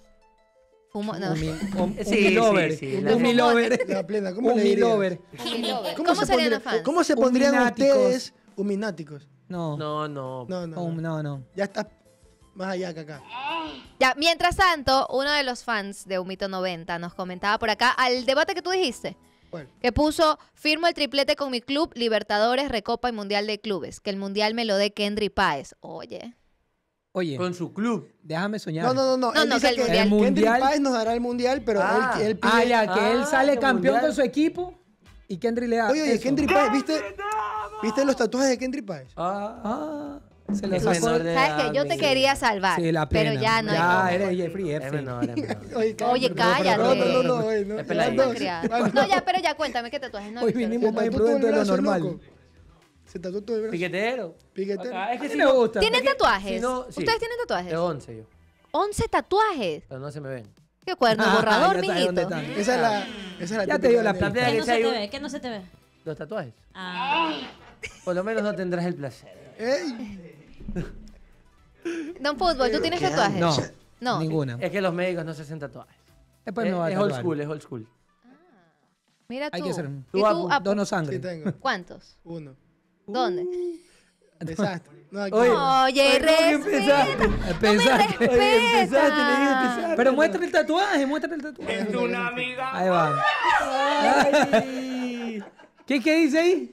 No. Un Sí, lover. sí, sí, Un la- lover. La plena, ¿cómo Un le dirías? lover. ¿Cómo serían los fans? ¿Cómo se pondrían Umináticos. ustedes humináticos? No. No. No, No. Ya está más allá que acá. Ya, mientras tanto, uno de los fans de Humito 90 nos comentaba por acá al debate que tú dijiste. Bueno, Que puso, firmo el triplete con mi club, Libertadores, Recopa y Mundial de Clubes. Que el Mundial me lo dé Kendry Páez. Oye. Oye, Con su club. déjame soñar. no. No, Él no, dice que el que mundial- Kendrick mundial- Páez nos dará el mundial, pero Ah. él pide. Ah, ya, que él sale qué campeón mundial. con su equipo y Kendry le da. Oye, eso. Kendrick Páez, ¿viste los tatuajes de Kendrick Páez? Ah, se lo Es sacó. menor de ¿Sabes edad, que yo te amigo. quería salvar? Sí, la plena. pero ya no hay Ya, cómo. eres Jeffrey Es Epstein. menor, es menor. Oye, cállate. No, oye, Es no. peladito. No, ya, pero ya cuéntame qué tatuajes. No, Hoy Víctor? vinimos más Se tatuó todo el imprudentes de lo brazo, normal. loco. Se tatuó todo el brazo. Piquetero. Piquetero. Acá, es que A mí si me no- gusta. ¿Tienen es que tatuajes? si no- sí. ¿Ustedes tienen tatuajes? De 11 yo. 11 tatuajes. Pero no se me ven. ¿Qué cuerno Ah, borrador, ya sabes dónde mijito? están. Esa es la Ya te típica dio la de- plata. Plantea ¿Qué que no si se hay te un- ve? ¿Qué no se te ve? Los tatuajes. Ah, Por lo menos no tendrás el placer. Ey, Don Fútbol, ¿tú tienes tatuajes? No, No. ninguna. Es que los médicos no se hacen tatuajes. Después es me va a es old tatuar. school, es old school. Mira tú. Hay que ser. ¿Y Tú, tú, Apu? dono sí sangre. tengo. ¿Cuántos? Uno. ¿Dónde? Desastre. No, aquí. Oye, Oye, respeta. Pensaste. Oye, empezaste, le digo, te saco. Pero muéstrame el tatuaje, muéstrame el tatuaje. Es una amiga. Ahí va. Ay. ¿Qué dice ahí?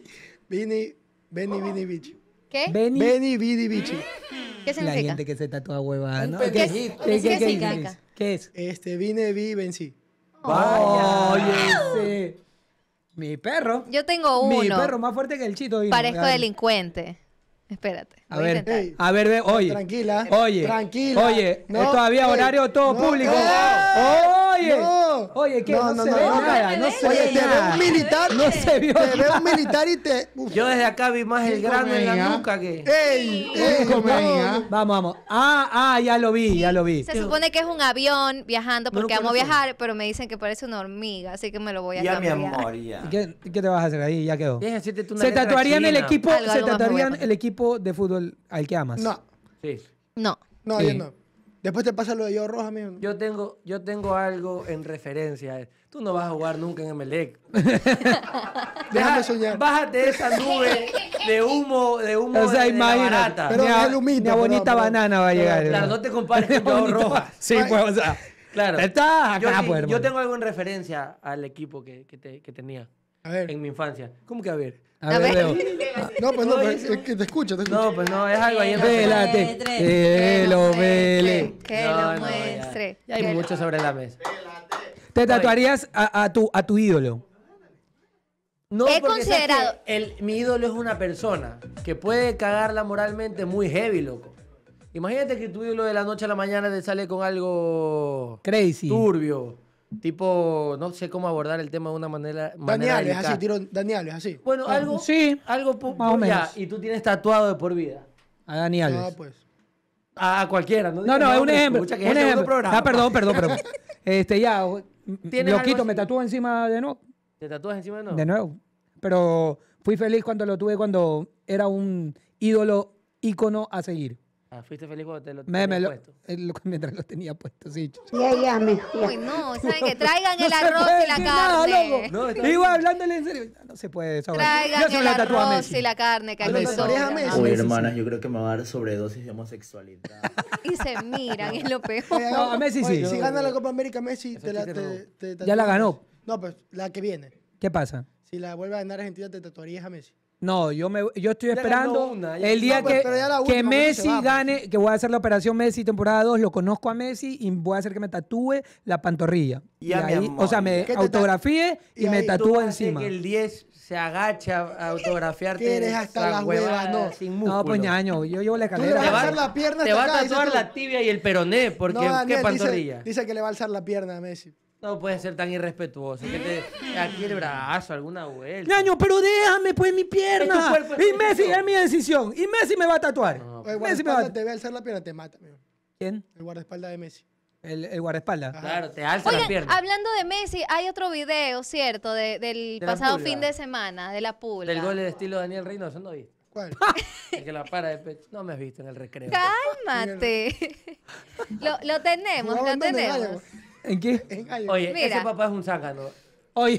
Benny Beach. ¿Qué? Benny. Benny Vidi Beach. ¿Qué La significa? gente que se tatúa huevada, ¿no? Un pendejito. ¿Qué significa? ¿Qué es? Vine, vi, vencí. Vaya. Oye, ese. Mi perro. Yo tengo Mi uno. perro más fuerte que el chito vino. Parezco A ver. delincuente. Espérate. A voy ver, intentar. Ey. a ver, oye. Tranquila. Oye. Tranquila. Oye, No, es todavía ey, horario todo no, público. ey, Oye. no. Oye, ¿qué? No, se ve no. nada. No se Oye, ve te veo nada. un militar. No se vio Te veo nada. un militar y te. Uf. Yo desde acá vi más el grano en la nuca que. ¡Ey! No. Vamos. Ya lo vi. Se supone que es un avión viajando No lo porque amo conozco. viajar, pero me dicen que parece una hormiga, así que me lo voy a Ya, mi cambiar. amor, ya. ¿Y ¿Qué te vas a hacer ahí? Ya quedó. Deja decirte tú una Se letra tatuarían el china. equipo, Algo se más me voy a tatuarían poner. el equipo de fútbol al que amas. No, Sí. No. no, Sí. yo no. Después te pasa lo de yo roja, amigo. Yo tengo algo en referencia. Tú no vas a jugar nunca en Emelec. Déjame soñar. Bájate esa nube de humo O sea, de la imagínate. barata. Pero Ni a, es el humito, ni a bonita perdón. banana va a llegar. Claro, no te compares con Joao Rojas. Sí, pues, o sea. Claro. Estás Yo, acá, sí, pues, yo hermano. tengo algo en referencia al equipo que tenía A ver. en mi infancia. ¿Cómo que a ver? A ver, Leo. No, pues no, Oye, pues, es que te escucho. No, pues no, es algo ahí en Vélate. Tres. Que lo vele. Que No, lo no, muestre. Ya hay que lo- mucho sobre la mesa. ¿Te tatuarías a tu ídolo? No, He porque ¿sabes considerado- qué? Mi ídolo es una persona que puede cagarla moralmente muy heavy, loco. Imagínate que tu ídolo de la noche a la mañana te sale con algo Crazy. turbio. Tipo, no sé cómo abordar el tema de una manera Dani Alves, delicada. así, tiro Dani Alves, así. Bueno, algo, sí, algo más o menos. ya, y tú tienes tatuado de por vida. A Dani Alves. No, pues. A cualquiera, ¿no? No, digas es un nombres, ejemplo. escucha, que Un es el segundo ejemplo. programa. Perdón. Ya, ¿Tienes Loquito, algo me así? tatúo encima de nuevo. ¿Te tatúas encima de no? De nuevo. Pero fui feliz cuando lo tuve, cuando era un ídolo ícono a seguir. Ah, fuiste feliz cuando te lo Me tenías lo- puesto. mientras lo tenía puesto, sí. Uy, no, ¿saben qué? Traigan el No se arroz puede y la decir nada, carne. loco. No, está Igual, hablándole en serio. No se puede eso. Traigan Yo se me el la tatúo a arroz Messi. y la carne, que ¿Lo aquí tatuarías a sobra. Messi? Uy, Messi, hermanas, sí. yo creo que me va a dar sobredosis de homosexualidad. Y se miran, es lo peor. No, a Messi Oye, sí. si gana la Copa América Messi, Eso te la, sí te robo. te Ya la tatúas. ganó. No, pues la que viene. ¿Qué pasa? Si la vuelve a ganar Argentina, te tatuarías a Messi. No, yo estoy Ya ganó esperando una, ya el día ganó. Pero ya la que última, Messi se va, pues. gane, que voy a hacer la operación Messi temporada 2, lo conozco a Messi y voy a hacer que me tatúe la pantorrilla. Ya, mi ahí, amor, o sea, me ¿qué te autografíe y y me ahí tú tatúe Tú haces encima. que el 10 se agacha a autografiarte. ¿Quieres hasta esa las huevada huevas? No. sin músculo. No, pues ñaño, yo llevo la Tú le escalera. vas a va- alzar la pierna Te hasta va acá, a dice tatuar tú. la tibia y el peroné, porque No, ¿qué Daniel, pantorrilla? dice que le va a alzar la pierna a Messi. No puedes ser tan irrespetuoso. Que te, aquí el brazo, alguna vuelta. ñaño, pero déjame pues mi Es pierna. tu cuerpo, es Y tu Messi decisión. es mi decisión. Y Messi me va a tatuar. No, Oye, Messi me va guardaespaldas a te ve alzar la pierna, te mata, amigo. ¿Quién? El guardaespaldas de Messi. El guardaespaldas. Ajá. Claro, te alza la Oigan, pierna. hablando de Messi, hay otro video, ¿cierto? Del De la pasado pulga. fin de semana, de la pulga. Del gol de estilo Daniel Reynoso, ¿no viste? ¿Cuál? El que la para de pecho. No me has visto en el recreo. Cálmate. lo tenemos, Jugaba lo en dónde, tenemos. Gallo. ¿En qué? En Gallo. Oye, Mira. ese papá es un zángano. Oye,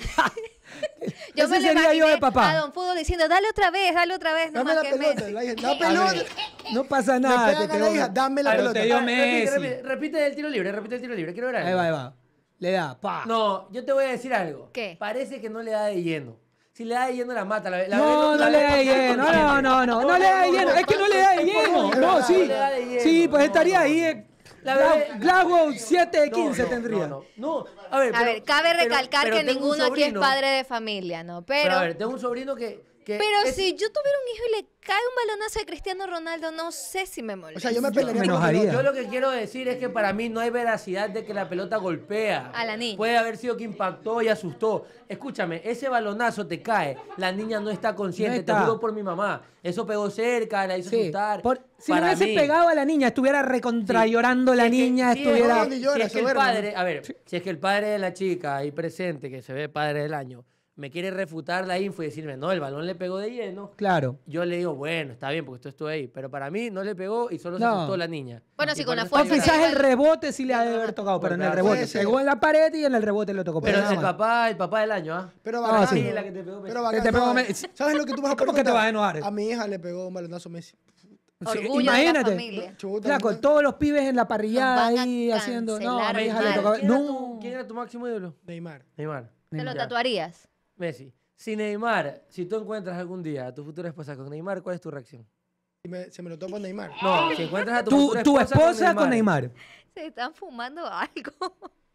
Yo ese me lo sería yo de imaginé papá. a Don Fútbol diciendo, dale otra vez, Dame nomás la que pelota. Messi. La hija, la pelota. No pasa Le nada. pegan a la hija, dame la Pero pelota. te dio Ah, repite, Messi. repite el tiro libre, repite el tiro libre. Quiero ver algo. Ahí va. Le da, pa. No, yo te voy a decir algo. ¿Qué? Parece que no le da de lleno. Si le da de lleno, la mata. No le da de lleno. No le da de lleno. Es que no le da de lleno. No, sí. le da de lleno. Sí, pues No, estaría no. ahí. La bebé- Glasgow 7 de No, 15 no, tendría. No. A ver, A ver, cabe recalcar pero que tengo un ninguno aquí es sobrino- padre de familia, ¿no? Pero a ver, tengo un sobrino que Pero es- si yo tuviera un hijo y le cae un balonazo de Cristiano Ronaldo, no sé si me molesta. O sea, yo me pelearía me con la enojaría. pelota. Yo lo que quiero decir es que para mí no hay veracidad de que la pelota golpea. A la niña. Puede haber sido que impactó y asustó. Escúchame, ese balonazo te cae, la niña no está consciente, No está. te juro por mi mamá. Eso pegó cerca, la hizo Sí. asustar. Si le Para hubiese mí, pegado a la niña, estuviera recontra sí. llorando la Si es que- niña, si es estuviera... que- Ni llora, si es se que el duerme, padre, ¿no? a ver, si es que el padre de la chica ahí presente, que se ve padre del año, me quiere refutar la info y decirme, no, el balón le pegó de lleno. Claro. Yo le digo, bueno, está bien, porque tú estuve ahí. Pero para mí no le pegó y solo se No. asustó la niña. Bueno, Y sí, por con la eso fuerza O está que quizás llorando. el rebote sí le ha de haber tocado, pero en el Claro, rebote. puede ser. Pegó en la pared y en el rebote lo tocó. Pero nada el más. papá del año, ¿ah? Pero No, bacán. sí. La que te pegó Messi. Pero bacán, Que te pegó no. Messi. ¿Sabes lo que tú vas a ¿Cómo que te vas a enojar? A mi hija le pegó un balonazo Messi. Sí, Orgullo imagínate. de la familia. Chuta, Flaco, ¿no? todos los pibes en la parrillada Nos van a ahí haciendo. No, a cancelar mi hija le mal. tocaba. ¿Quién No. era tu máximo ídolo? Neymar. Neymar. ¿Te lo Ya. tatuarías? Messi. Si Neymar, si tú encuentras algún día a tu futura esposa con Neymar, ¿cuál es tu reacción? Se me lo topa Neymar. No, si encuentras a tu Tu futura esposa con Neymar. Se están fumando algo.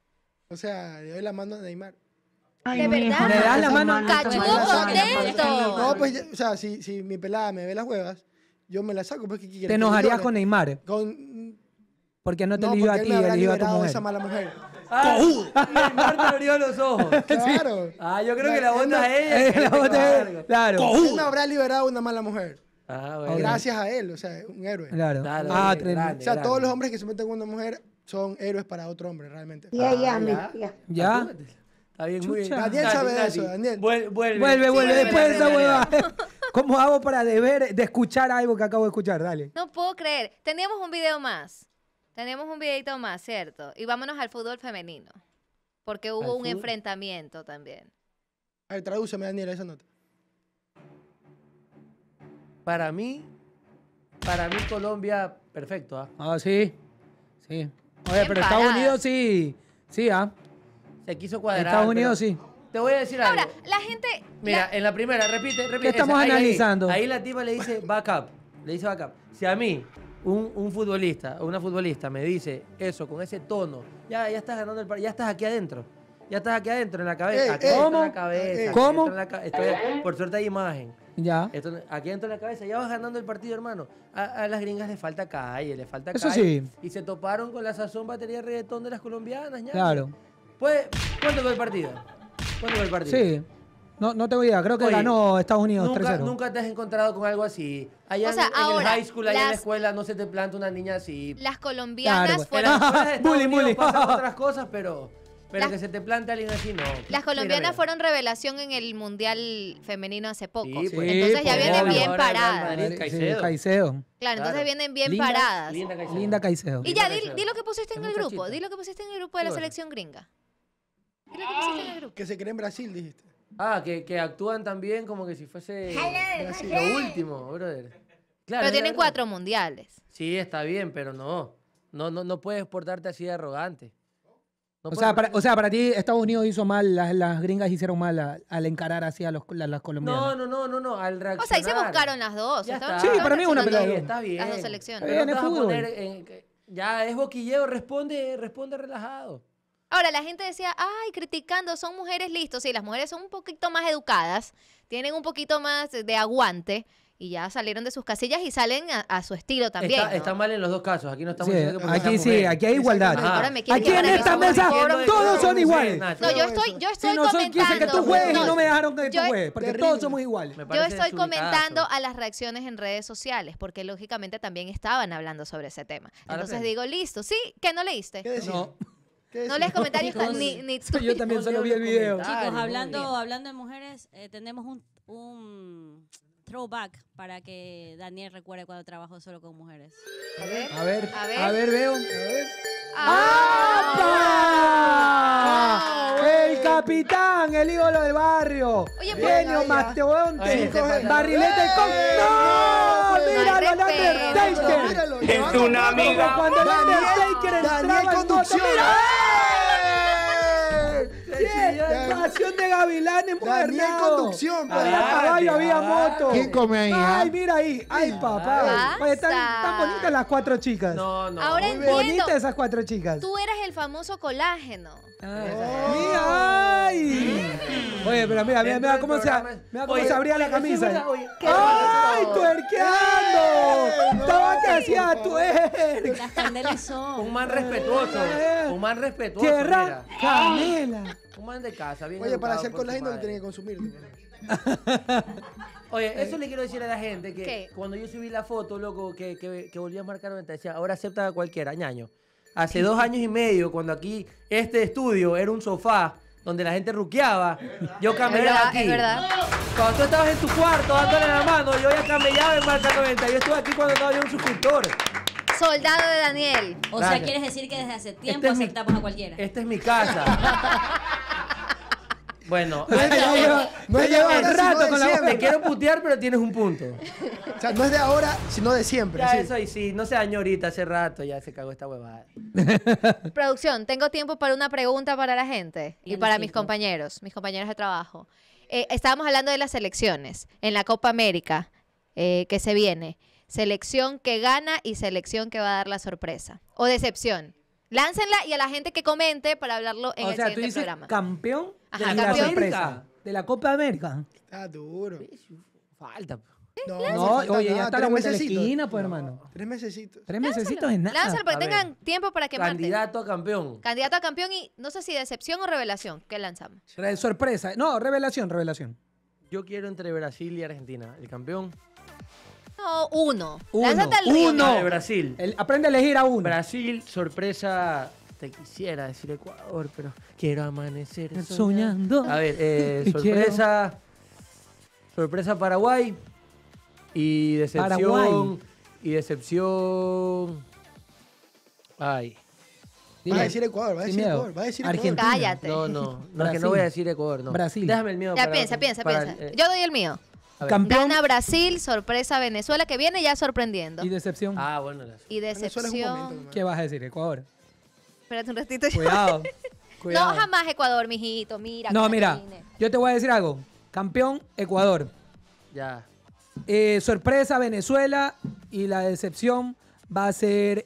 O sea, le doy la mano a Neymar. De verdad. Le das la mano. Cachudo contento. No, pues, o sea, si mi pelada me ve las huevas, yo me las saco. Pues, ¿qué quieres? Te ¿Que enojarías llore? con Neymar. Con... Porque no te No, eligió a porque él ti, me habrá eligió a tu liberado de mujer. esa mala mujer. Ah, Neymar te abrió los ojos. Claro. Ah, yo creo que la Él bota me- a ella. que La le bota pegó es- algo. Claro. Él me habrá liberado de una mala mujer. Ah, bueno. Gracias a él, o sea, un héroe. Claro. Claro, Ah, grande, tremendo. grande, O sea, grande. todos los hombres que se meten con una mujer son héroes para otro hombre, realmente. ¿Ya? Está bien, muy bien. Chucha. Daniel Nati, sabe Nati, eso, Daniel. Vuelve. Vuelve después de esa la huevada. realidad. ¿Cómo hago para de escuchar algo que acabo de escuchar? Dale. No puedo creer. Teníamos un video más. Teníamos un videito más, ¿cierto? Y vámonos al fútbol femenino. Porque hubo un fútbol? enfrentamiento también. A ver, tradúceme, Daniel, esa nota. Para mí Colombia, perfecto, ¿ah? Ah, sí. Sí. Oye, Bien pero Estados paradas. Unidos sí. Sí, ¿ah? Se quiso cuadrar. Estados Unidos pero sí. Te voy a decir algo. Ahora, la gente... Mira, en la primera, repite. ¿Qué estamos esa, ahí, analizando? Ahí la tipa le dice backup. Le dice backup. Si a mí, un futbolista o una futbolista me dice eso con ese tono, ya estás ganando el partido, ya estás aquí adentro. Ya estás aquí adentro en la cabeza. Aquí adentro ¿Cómo? en la cabeza. aquí ¿Cómo? adentro en la por suerte hay imagen. Ya. Aquí adentro en la cabeza, ya vas ganando el partido, hermano. A las gringas les falta calle, les falta Eso calle. sí. Y se toparon con la sazón batería de reggaetón de las colombianas, ñaño. Claro. Pues, ¿cuánto fue el partido? ¿Cuánto fue el partido? Sí. No tengo idea. Creo que Oye, ganó Estados Unidos Nunca, 3-0. nunca te has encontrado con algo así. Allá O sea, en el ahora, high school, allá en la las- escuela, no se te planta una niña así. Las colombianas Claro, En fueron... las escuelas de Estados Bullying, Unidos bullying. pasan otras cosas, pero Las- que se te plante alguien así, no. Las colombianas Mira. fueron revelación en el Mundial Femenino hace poco. Sí, pues. Entonces ya pues, vienen obvio. bien Ahora el Real paradas. Madrid, Sí, Caicedo. Caicedo. Claro, entonces Claro. vienen bien Linda- paradas. Linda Caicedo. Linda Caicedo. Y ya, Linda Caicedo. di lo que pusiste en Qué el grupo. muchachita. Di lo que pusiste en el grupo de la Qué bueno. selección gringa. Di lo que pusiste en el grupo. Que se cree en Brasil, dijiste. Ah, que actúan también como que si fuese Brasil. lo último, brother. Claro, Pero es tienen verdad. 4 mundiales. Sí, está bien, pero no puedes portarte así de arrogante. No O sea, puede- para ti Estados Unidos hizo mal, las gringas hicieron mal al encarar así a las colombianas. No, al reaccionar. O sea, ahí se buscaron las dos. Ya estaban- está. Sí, estaban para mí es una reaccionando pelea. Está bien. Las dos selecciones. Está bien, No es te vas a fútbol. poner ya es boquilleo, responde relajado. Ahora, la gente decía, ay, criticando, son mujeres listos. Sí, las mujeres son un poquito más educadas, tienen un poquito más de aguante y ya salieron de sus casillas y salen a su estilo también. Está ¿no? mal en los dos casos. Aquí no estamos Sí, diciendo que porque aquí seas sí, mujer. aquí hay igualdad. Ajá. Ahora me quieren Aquí en llevar a esta mí como mesa foro. todos son iguales. No, yo estoy Si no soy quise que tú juegues y no me dejaron que tú yo- juegues, porque terrible. todos somos iguales. Me Yo parece estoy desubicazo. comentando a las reacciones en redes sociales, porque lógicamente también estaban hablando sobre ese tema. Ahora Entonces bien. digo, listo, sí, ¿qué no leíste? ¿Qué decir? No. ¿Qué No decir? lees comentarios Chicos, ni Yo también solo vi el video. Chicos, hablando de mujeres, tenemos un throwback para que Daniel recuerde cuando trabajó solo con mujeres. A ver, A ver, veo. ¡Ah! ¡Apa! El capitán, el ídolo del barrio. Oye, Genio Ay, mastodonte. Ay, ese pata- Barrilete con. ¡No! Ay, ¡Míralo, el respeto. Undertaker! Míralo, Es lleva- una amiga. Cuando el Undertaker entraba Daniel en moto, Conducción. ¡mira! ¡Bien! Pasión de gavilanes Daniel modernados. Conducción, Había padre. caballo, había moto. ¿Quién come ahí? Ay, mira ahí. Ay, papá. Oye, tan Basta. bonitas las 4 chicas. No. Ahora Muy entiendo. bonitas esas 4 chicas. Tú eras el famoso colágeno. Mira, ay. Oye, pero mira cómo se, mira cómo se abría la camisa. ¡Ay, tuerqueando! Estaba que hacía tuerca. Las candelas son. Un man respetuoso. Un man respetuoso. Tierra, mira. canela. Un man de casa, bien Oye, para educado hacer por su colágeno lo padre. tienen que consumir. Oye, eso le quiero decir a la gente que ¿Qué? cuando yo subí la foto, loco, que volví a marcar 90, decía, ahora acepta a cualquiera, ñaño. Hace 2 años y medio, cuando aquí este estudio era un sofá donde la gente ruqueaba, yo camellaba aquí. Es verdad. Cuando tú estabas en tu cuarto dándole la mano, yo ya camellaba en marca 90. Yo estuve aquí cuando no había un suscriptor. Soldado de Daniel. O sea, Gracias. quieres decir que desde hace tiempo Este es mi- aceptamos a cualquiera. Esta es mi casa. Bueno, No es de ahora, el sino rato de con la te siempre. quiero putear, pero tienes un punto. O sea, no es de ahora, sino de siempre. Ya sí. eso ahí sí, no se dañó ahorita, hace rato ya se cagó esta huevada. Producción, tengo tiempo para una pregunta para la gente y Tienes para mis tiempo. compañeros de trabajo. Estábamos hablando de las selecciones en la Copa América que se viene. Selección que gana y selección que va a dar la sorpresa. O decepción. Láncenla y a la gente que comente para hablarlo en O el sea, tú siguiente dices programa. campeón Ajá, de la campeón. sorpresa. De la Copa América. Está duro. Falta. No, oye, ya está la vuelta de la 3 esquina, pues, hermano. 3 mesecitos. 3 mesecitos es nada. Lánzalo para que A ver. tengan tiempo para quemarte. Candidato a campeón. Candidato a campeón y no sé si decepción o revelación. ¿Qué lanzamos? Sorpresa. No, revelación. Yo quiero entre Brasil y Argentina. El campeón. No, uno. Uno, Lánzate al río. uno. De Brasil. Aprende a elegir a uno. Brasil, sorpresa. Te quisiera decir Ecuador, pero quiero amanecer Soñando. A ver, Te sorpresa. Sorpresa Paraguay. Y decepción. Paraguay. Y decepción. Ay. Va a decir Ecuador, va a Sin decir miedo. Ecuador, va a decir Argentina. Ecuador. Cállate. No, no es que Brasil. no voy a decir Ecuador, no. Brasil. Déjame el mío. Ya para- piensa. para- Yo doy el mío. a ver. Campeón Gana Brasil, sorpresa Venezuela, que viene ya sorprendiendo. y decepción. Ah, bueno. Y Venezuela es un momento decepción. nomás. ¿Qué vas a decir? Ecuador. Espérate un ratito. Cuidado. Cuidado. No, jamás Ecuador, mijito. Mira. No, cómo mira, viene. yo te voy a decir algo. Campeón, Ecuador. Ya. Sorpresa, Venezuela. Y la decepción va a ser.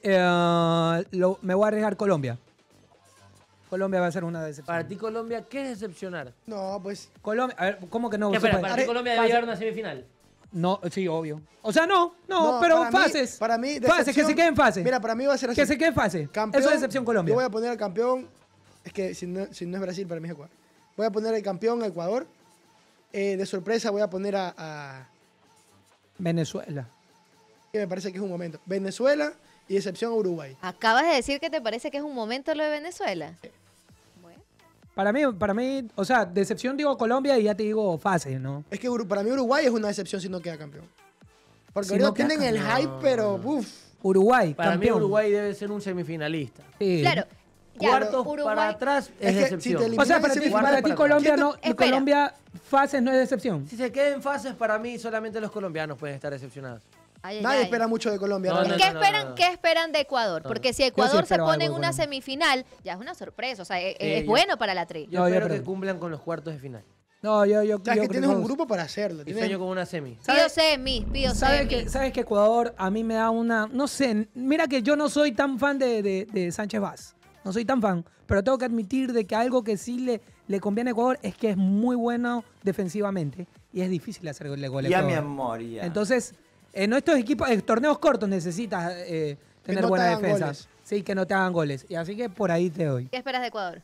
Me voy a arriesgar Colombia. Colombia va a ser una decepción. Para ti, Colombia, ¿qué es decepcionar? No, pues. Colombia, a ver, ¿cómo que no? ¿Qué, espera, Se puede- para ti, Colombia debe llegar a una semifinal. No, sí, obvio. O sea, no, No, pero para mí- fases. para mí, fases, que decepción- se queden en fase. Mira, para mí va a ser así. Que se quede en fase. Campeón, Eso es decepción Colombia. Yo voy a poner al campeón. Es que si no es Brasil, para mí es Ecuador. Voy a poner el campeón a Ecuador. De sorpresa voy a poner a Venezuela. que me parece que es un momento. Venezuela y decepción a Uruguay. Acabas de decir que te parece que es un momento lo de Venezuela. Bueno. Para mí, o sea, decepción digo Colombia y ya te digo fase, ¿no? Es que para mí Uruguay es una decepción si no queda campeón. Porque Si ahorita no queda tienen el campeón. hype, pero uff. Uruguay, Para campeón. mí, Uruguay debe ser un semifinalista. Sí. Claro. Ya, Cuartos Uruguay. para atrás Es es que decepción. si te O sea, eliminan para en ti, semifinales, para ti para Colombia atrás. no, Espera. Colombia fases no es decepción. Si se quedan en fases, para mí solamente los colombianos pueden estar decepcionados. Ay, ay, Nadie ay. espera mucho de Colombia. No, realmente. ¿Qué esperan de Ecuador? No. Porque si Ecuador se espero pone en algo de una Colombia. semifinal, ya es una sorpresa. O sea, es yo- bueno para la tri. Yo No, yo espero que creo. cumplan con los cuartos de final. No, yo O sea, es que creo tienes un todos. grupo para hacerlo. Y tienes- sueño con una semi. Pido semi. ¿Sabes que Ecuador a mí me da una... No sé, mira que yo no soy tan fan de Sánchez Vaz. No soy tan fan. Pero tengo que admitir de que algo que sí le conviene a Ecuador es que es muy bueno defensivamente. Y es difícil hacer gol a Ya, Ecuador. mi amor, ya. Entonces, en estos equipos, en torneos cortos necesitas tener no te buena hagan defensa. goles. Sí, que no te hagan goles. Y así que por ahí te doy. ¿Qué esperas de Ecuador?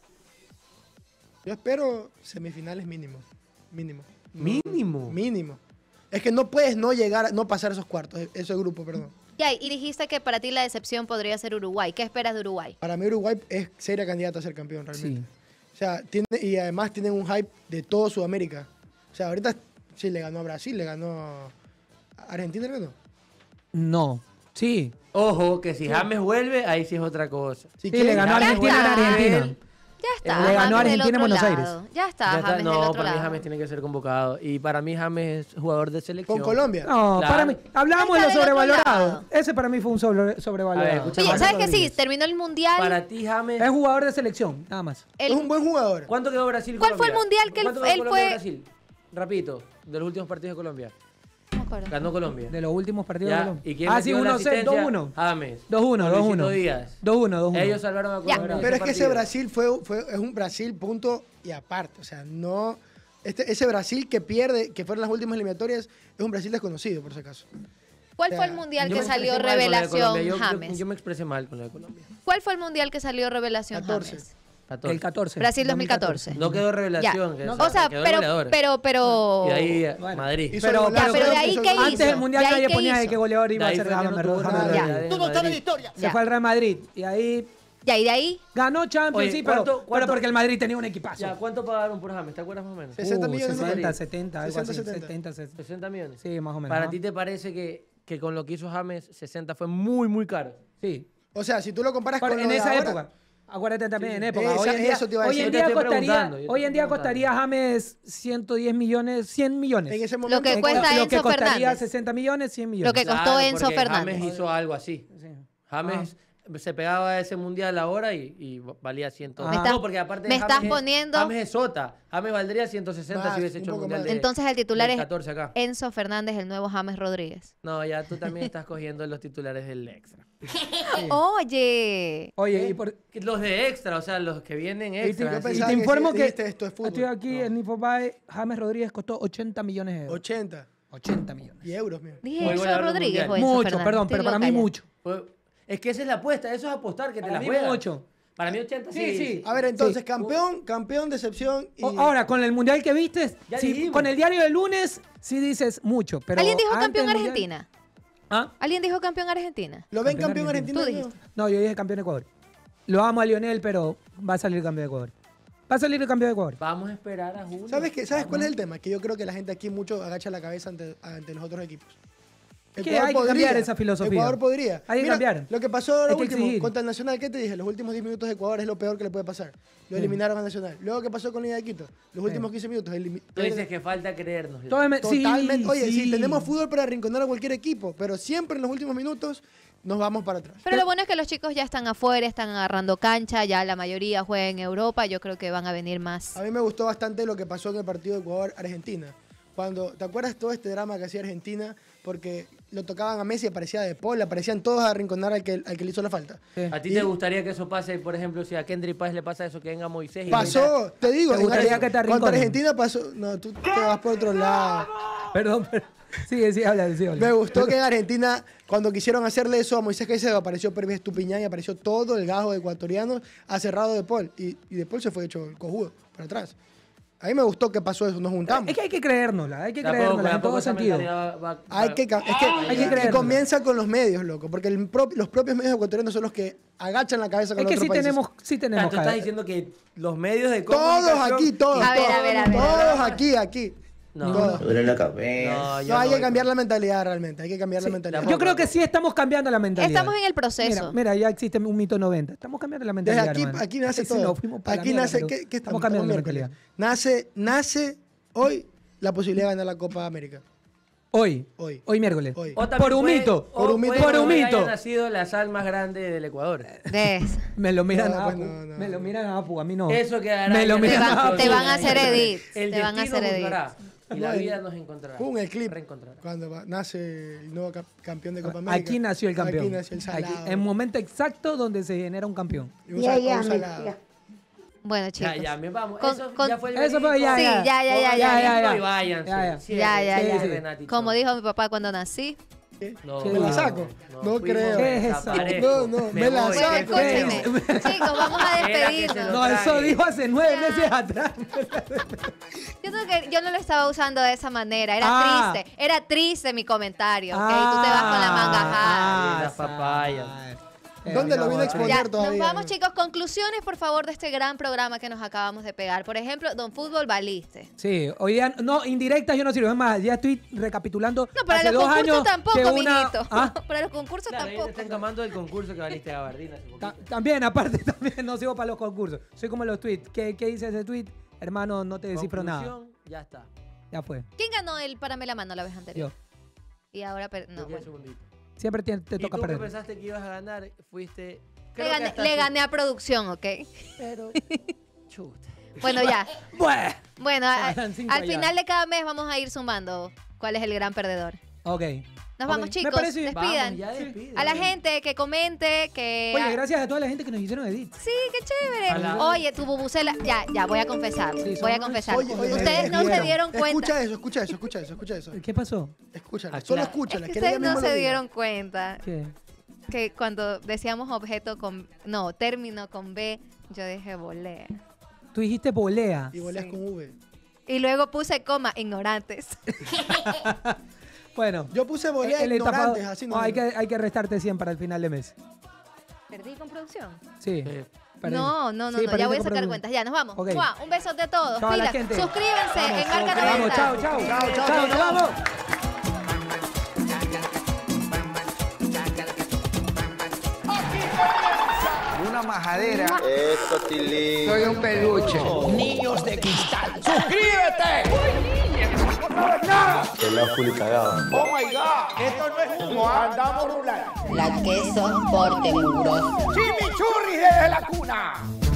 Yo espero semifinales mínimo. Mínimo. Mínimo. Es que no puedes no llegar, no pasar esos cuartos, ese grupo, perdón. Ya, y dijiste que para ti la decepción podría ser Uruguay. ¿Qué esperas de Uruguay? Para mí Uruguay es seria candidata a ser campeón realmente. Sí. O sea, y además tienen un hype de todo Sudamérica. O sea, ahorita sí le ganó a Brasil, le ganó a Argentina, ¿le ganó? No. Sí. Ojo, que si James vuelve, ahí sí es otra cosa. Si Sí, le ganó a Ya Argentina en está. Argentina. Ya está. Le ganó a James del Argentina en otro Buenos Aires. lado. Ya está, Ya está. James del No, otro para mí lado. James tiene que ser convocado. Y para mí James es jugador de selección. Con Colombia. No, Claro. para mí. Hablábamos de Ahí lo está del otro sobrevalorado. lado. Ese para mí fue un sobrevalorado. A ver, escucha, Oye, James ¿sabes qué? Sí, Rodríguez. terminó el Mundial. Para ti, James. Es jugador de selección, nada más. Es un buen jugador. ¿Cuánto quedó Brasil? ¿Cuál fue el Colombia? mundial que él- ¿Cuánto quedó él Colombia, fue? Brasil? Rapidito, de los últimos partidos de Colombia. No me acuerdo. Ganó Colombia. De los últimos partidos Ya, de Colombia. ¿y quién Ah, metió sí, la 1-0, asistencia? 2-1. James. 2-1, Con Luisito 2-1. Díaz. 2-1, 2-1. Ellos salvaron a Colombia. en Pero ese es que ese partido. Brasil es un Brasil punto y aparte. O sea, no. Ese Brasil que pierde, que fueron las últimas eliminatorias, es un Brasil desconocido, por si acaso. ¿Cuál O sea, fue el mundial Yo que me salió expresé mal con lo de revelación, Colombia. Yo James? me expresé mal con lo de Colombia. ¿Cuál fue el mundial que salió revelación, 14. James? 14. El 14. Brasil 2014. No quedó revelación. Ya. que, O sea, quedó pero, goleador. pero... Y ahí Bueno. Madrid. Hizo Pero, el golazo, pero de ahí, hizo el ¿qué golazo. Antes del Mundial ¿De ahí nadie qué ponía de hizo? qué goleador iba De a ahí ser fue que no James tuvo nada, Ya. ya, Todo está en Madrid. historia. Se Ya. fue al Real Madrid. Y ahí Ya, y de ahí... ganó Champions, Oye, sí, pero ¿cuánto- porque el Madrid tenía un equipazo. Ya, ¿cuánto pagaron por James? ¿Te acuerdas más o menos? 60 millones de 60, Madrid. 70, algo así. 60, 70, 60. 60 millones. Sí, más o menos. ¿Para ¿no? ti te parece que con lo que hizo James, 60 fue muy, muy caro? Sí. O sea, si tú lo comparas con En lo de esa ahora, época. Acuérdate también, en época. Esa- Hoy en día, eso te iba a hoy decir. en Yo te día estoy costaría, preguntando, yo te hoy en estoy día preguntando. costaría James 110 millones, 100 millones. en ese momento. que cuesta Lo que Enzo costaría Fernández. 60 millones, 100 millones. Lo que costó Claro, Enzo porque Fernández. James hizo algo así. Sí. James se pegaba a ese mundial ahora y valía 100. Me estás- No, porque aparte me James estás es- poniendo- James es sota. James valdría 160 Más, si hubiese un hecho el poco mundial más. de Entonces el titular del es 14 acá. Enzo Fernández, el nuevo James Rodríguez. No, ya tú también estás cogiendo los titulares del extra. Oye. Oye, y por, Los de extra, o sea, los que vienen y extra. te, así. y pensaba te que informo sí, que dijiste esto es fútbol. estoy aquí en Infobae, James Rodríguez costó 80 millones de euros. 80. 80 millones. Y euros, mío. Dije Muy Enzo buena hablar Rodríguez mundial. o Enzo Mucho, Fernández. perdón, Estoy pero para loca mí ya. mucho. Es que esa es la apuesta, eso es apostar, que te Para la mí juegas. mucho. Para mí 80 Sí, sí. A ver, entonces, Sí. campeón, decepción y... Ahora, con el mundial que viste, Ya sí, dijimos. con el diario del lunes, sí dices mucho. Pero ¿Alguien dijo antes campeón del mundial- Argentina? ¿Ah? ¿Alguien dijo campeón Argentina? ¿Lo ven Campeón campeón argentino. argentino? Tú dijiste. No, yo dije campeón de Ecuador. Lo amo a Lionel, pero va a salir campeón de Ecuador. Va a salir el campeón de Ecuador. Vamos a esperar a julio. ¿Sabes cuál es el tema? Que yo creo que la gente aquí mucho agacha la cabeza ante los otros equipos. Que hay que cambiar esa filosofía. Ecuador podría. Hay que cambiar. Lo que pasó ahora Hay que último exigir. contra el Nacional, ¿qué te dije? Los últimos 10 minutos de Ecuador es lo peor que le puede pasar. Lo eliminaron al Nacional. Luego, ¿qué pasó con Liga de Quito? Los últimos 15 minutos. Tú dices que falta creernos. Totalmente. Oye, sí. sí, tenemos fútbol para arrinconar a cualquier equipo, pero siempre en los últimos minutos nos vamos para atrás. Pero lo bueno es que los chicos ya están afuera, están agarrando cancha, ya la mayoría juega en Europa, yo creo que van a venir más. A mí me gustó bastante lo que pasó en el partido de Ecuador-Argentina. Cuando, ¿te acuerdas todo este drama que hacía Argentina? Porque lo tocaban a Messi, aparecía De Paul, aparecían todos a arrinconar al que le hizo la falta. ¿A ti te gustaría que eso pase, por ejemplo, si a Kendry Páez le pasa eso, que venga Moisés? Y Pasó, te digo, ¿Te gustaría que te contra arrinconen? Argentina pasó. No, tú te vas por otro lado. Perdón, pero... Sí, habla. Me gustó que en Argentina, cuando quisieron hacerle eso a Moisés Caicedo, apareció Pervis Estupiñán y apareció todo el gajo de ecuatorianos a cerrado De Paul. Y De Paul se fue hecho el cojudo para atrás. A mí me gustó que pasó eso, nos juntamos. Es que hay que creérnosla, en todo Tampoco esa sentido. mentalidad va- Hay que que y creérnosla. comienza con los medios, loco, porque los propios medios ecuatorianos son los que agachan la cabeza con Es los que otros países. sí O sea, tenemos tú estás diciendo que los medios de Todos comunicación... aquí, todos. A ver, todos, a ver, a ver, todos a ver. aquí. No, Todos. Me duele la cabeza. No, hay que cambiar la mentalidad realmente, hay que cambiar la mentalidad. Yo creo que sí estamos cambiando la mentalidad. Estamos en el proceso. Mira, ya existe un mito 90. Estamos cambiando la mentalidad. Desde hermano. aquí nace Sí, todo. nos fuimos para la Aquí mierda, nace, pero ¿qué estamos cambiando la miércoles. mentalidad. Nace hoy la posibilidad de ganar la Copa América. Hoy. Hoy miércoles. Hoy. O también Por un puede- mito. o Por un mito. puede Por un que mito. haya nacido la sal más grande del Ecuador. ¿Ves? Me lo miran No, a pues Apu. no. Me lo miran a Apu, a mí no. Eso quedará. Me lo en miran la a Apu. Te van a hacer edit. El Te van a destino hacer edit. juzgará, y la Bueno, vida nos encontrará. Pum, el clip. Reencontrará. Cuando nace el nuevo campeón de Copa América. Aquí nació el campeón. Aquí nació el salado. En el momento exacto donde se genera un campeón. Y un salado. Bueno, chicos. Ya, me vamos. Con- Eso con- ya fue el Eso fue veredicto. Sí, ya. Y váyanse. Ya. Cierre, Ya. cierre, Sí. Renatito. Como dijo mi papá cuando nací. No, ¿Me la saco? No fuimos, creo. ¿Qué es eso? desaparezco, No, me la voy, saco. qué feo. Escúchenme. Chicos, vamos a Era que se despedirnos. lo No, eso traje. dijo hace 9 meses atrás. Yo creo que yo no lo estaba usando de esa manera. Ah. Era triste mi comentario, ¿ok? Tú te vas con la manga jada. Las papayas. ¿Dónde lo vine a exponer Ya, todavía? nos vamos, chicos. Conclusiones, por favor, de este gran programa que nos acabamos de pegar. Por ejemplo, Don Fútbol valiste. Sí, hoy día, no, indirectas yo no sirvo. Es más, ya estoy recapitulando. No, para hace los 2 concursos años tampoco, que una- amiguito. ¿Ah? Para los concursos Claro, ellos te tampoco. están camando del concurso que valiste a Gabardina hace poquito. También, aparte, también no sirvo para los concursos. Soy como los tweets. ¿Qué dice ese tweet? Hermano, no te descifro nada. Conclusión, ya está. Ya fue. ¿Quién ganó el Párame la mano la vez anterior? Yo. Y ahora, no, Te queda un bueno. segundito. Siempre te ¿Y toca tú que perder. pensaste que ibas a ganar? Fuiste... Le creo que gané, hasta le tú- gané a producción, ¿ok? Pero... Chuta. Bueno, ya. Bueno. Bueno, Faltan 5 al ya. final de cada mes vamos a ir sumando cuál es el gran perdedor. Ok. Nos Ok, vamos, me chicos. parece bien. Despidan. Vamos, ya despide. A la gente que comente, que... Oye, gracias a toda la gente que nos hicieron edit. Sí, qué chévere. Ojalá. Oye, tu bubucela... Ya, voy a confesar. Sí, voy a somos- confesar. Oye, Ustedes no se vieron. dieron cuenta. Escucha eso. ¿Qué pasó? Escúchala. Aquí Solo la- escúchala. Es que ella ustedes no misma se lo diga. dieron cuenta ¿Qué? que cuando decíamos objeto con... No, término con B, yo dije volea. Tú dijiste volea. Y voleas con V. Y luego puse coma, ignorantes. Bueno. Yo puse volea el ignorantes, etapado- así no, no. hay que restarte 100 para el final de mes. ¿Perdí con producción? Sí. perdí. No, Sí, ya perdiste voy a con sacar producción. cuentas. Ya, nos vamos. Ok. ¡Mua! Un besote a todos. Chao a la Pilas. gente. Suscríbanse en Marca Vamos, 90. chao, chao. Chao, nos vamos. Una majadera. Eso, Tilín. Soy un peluche. Niños de cristal. ¡Suscríbete! Que la fui cagado. ¡Oh my God! Esto no es humo, andamos rulando. La queso porte mugroso. ¡Chimichurri desde la cuna!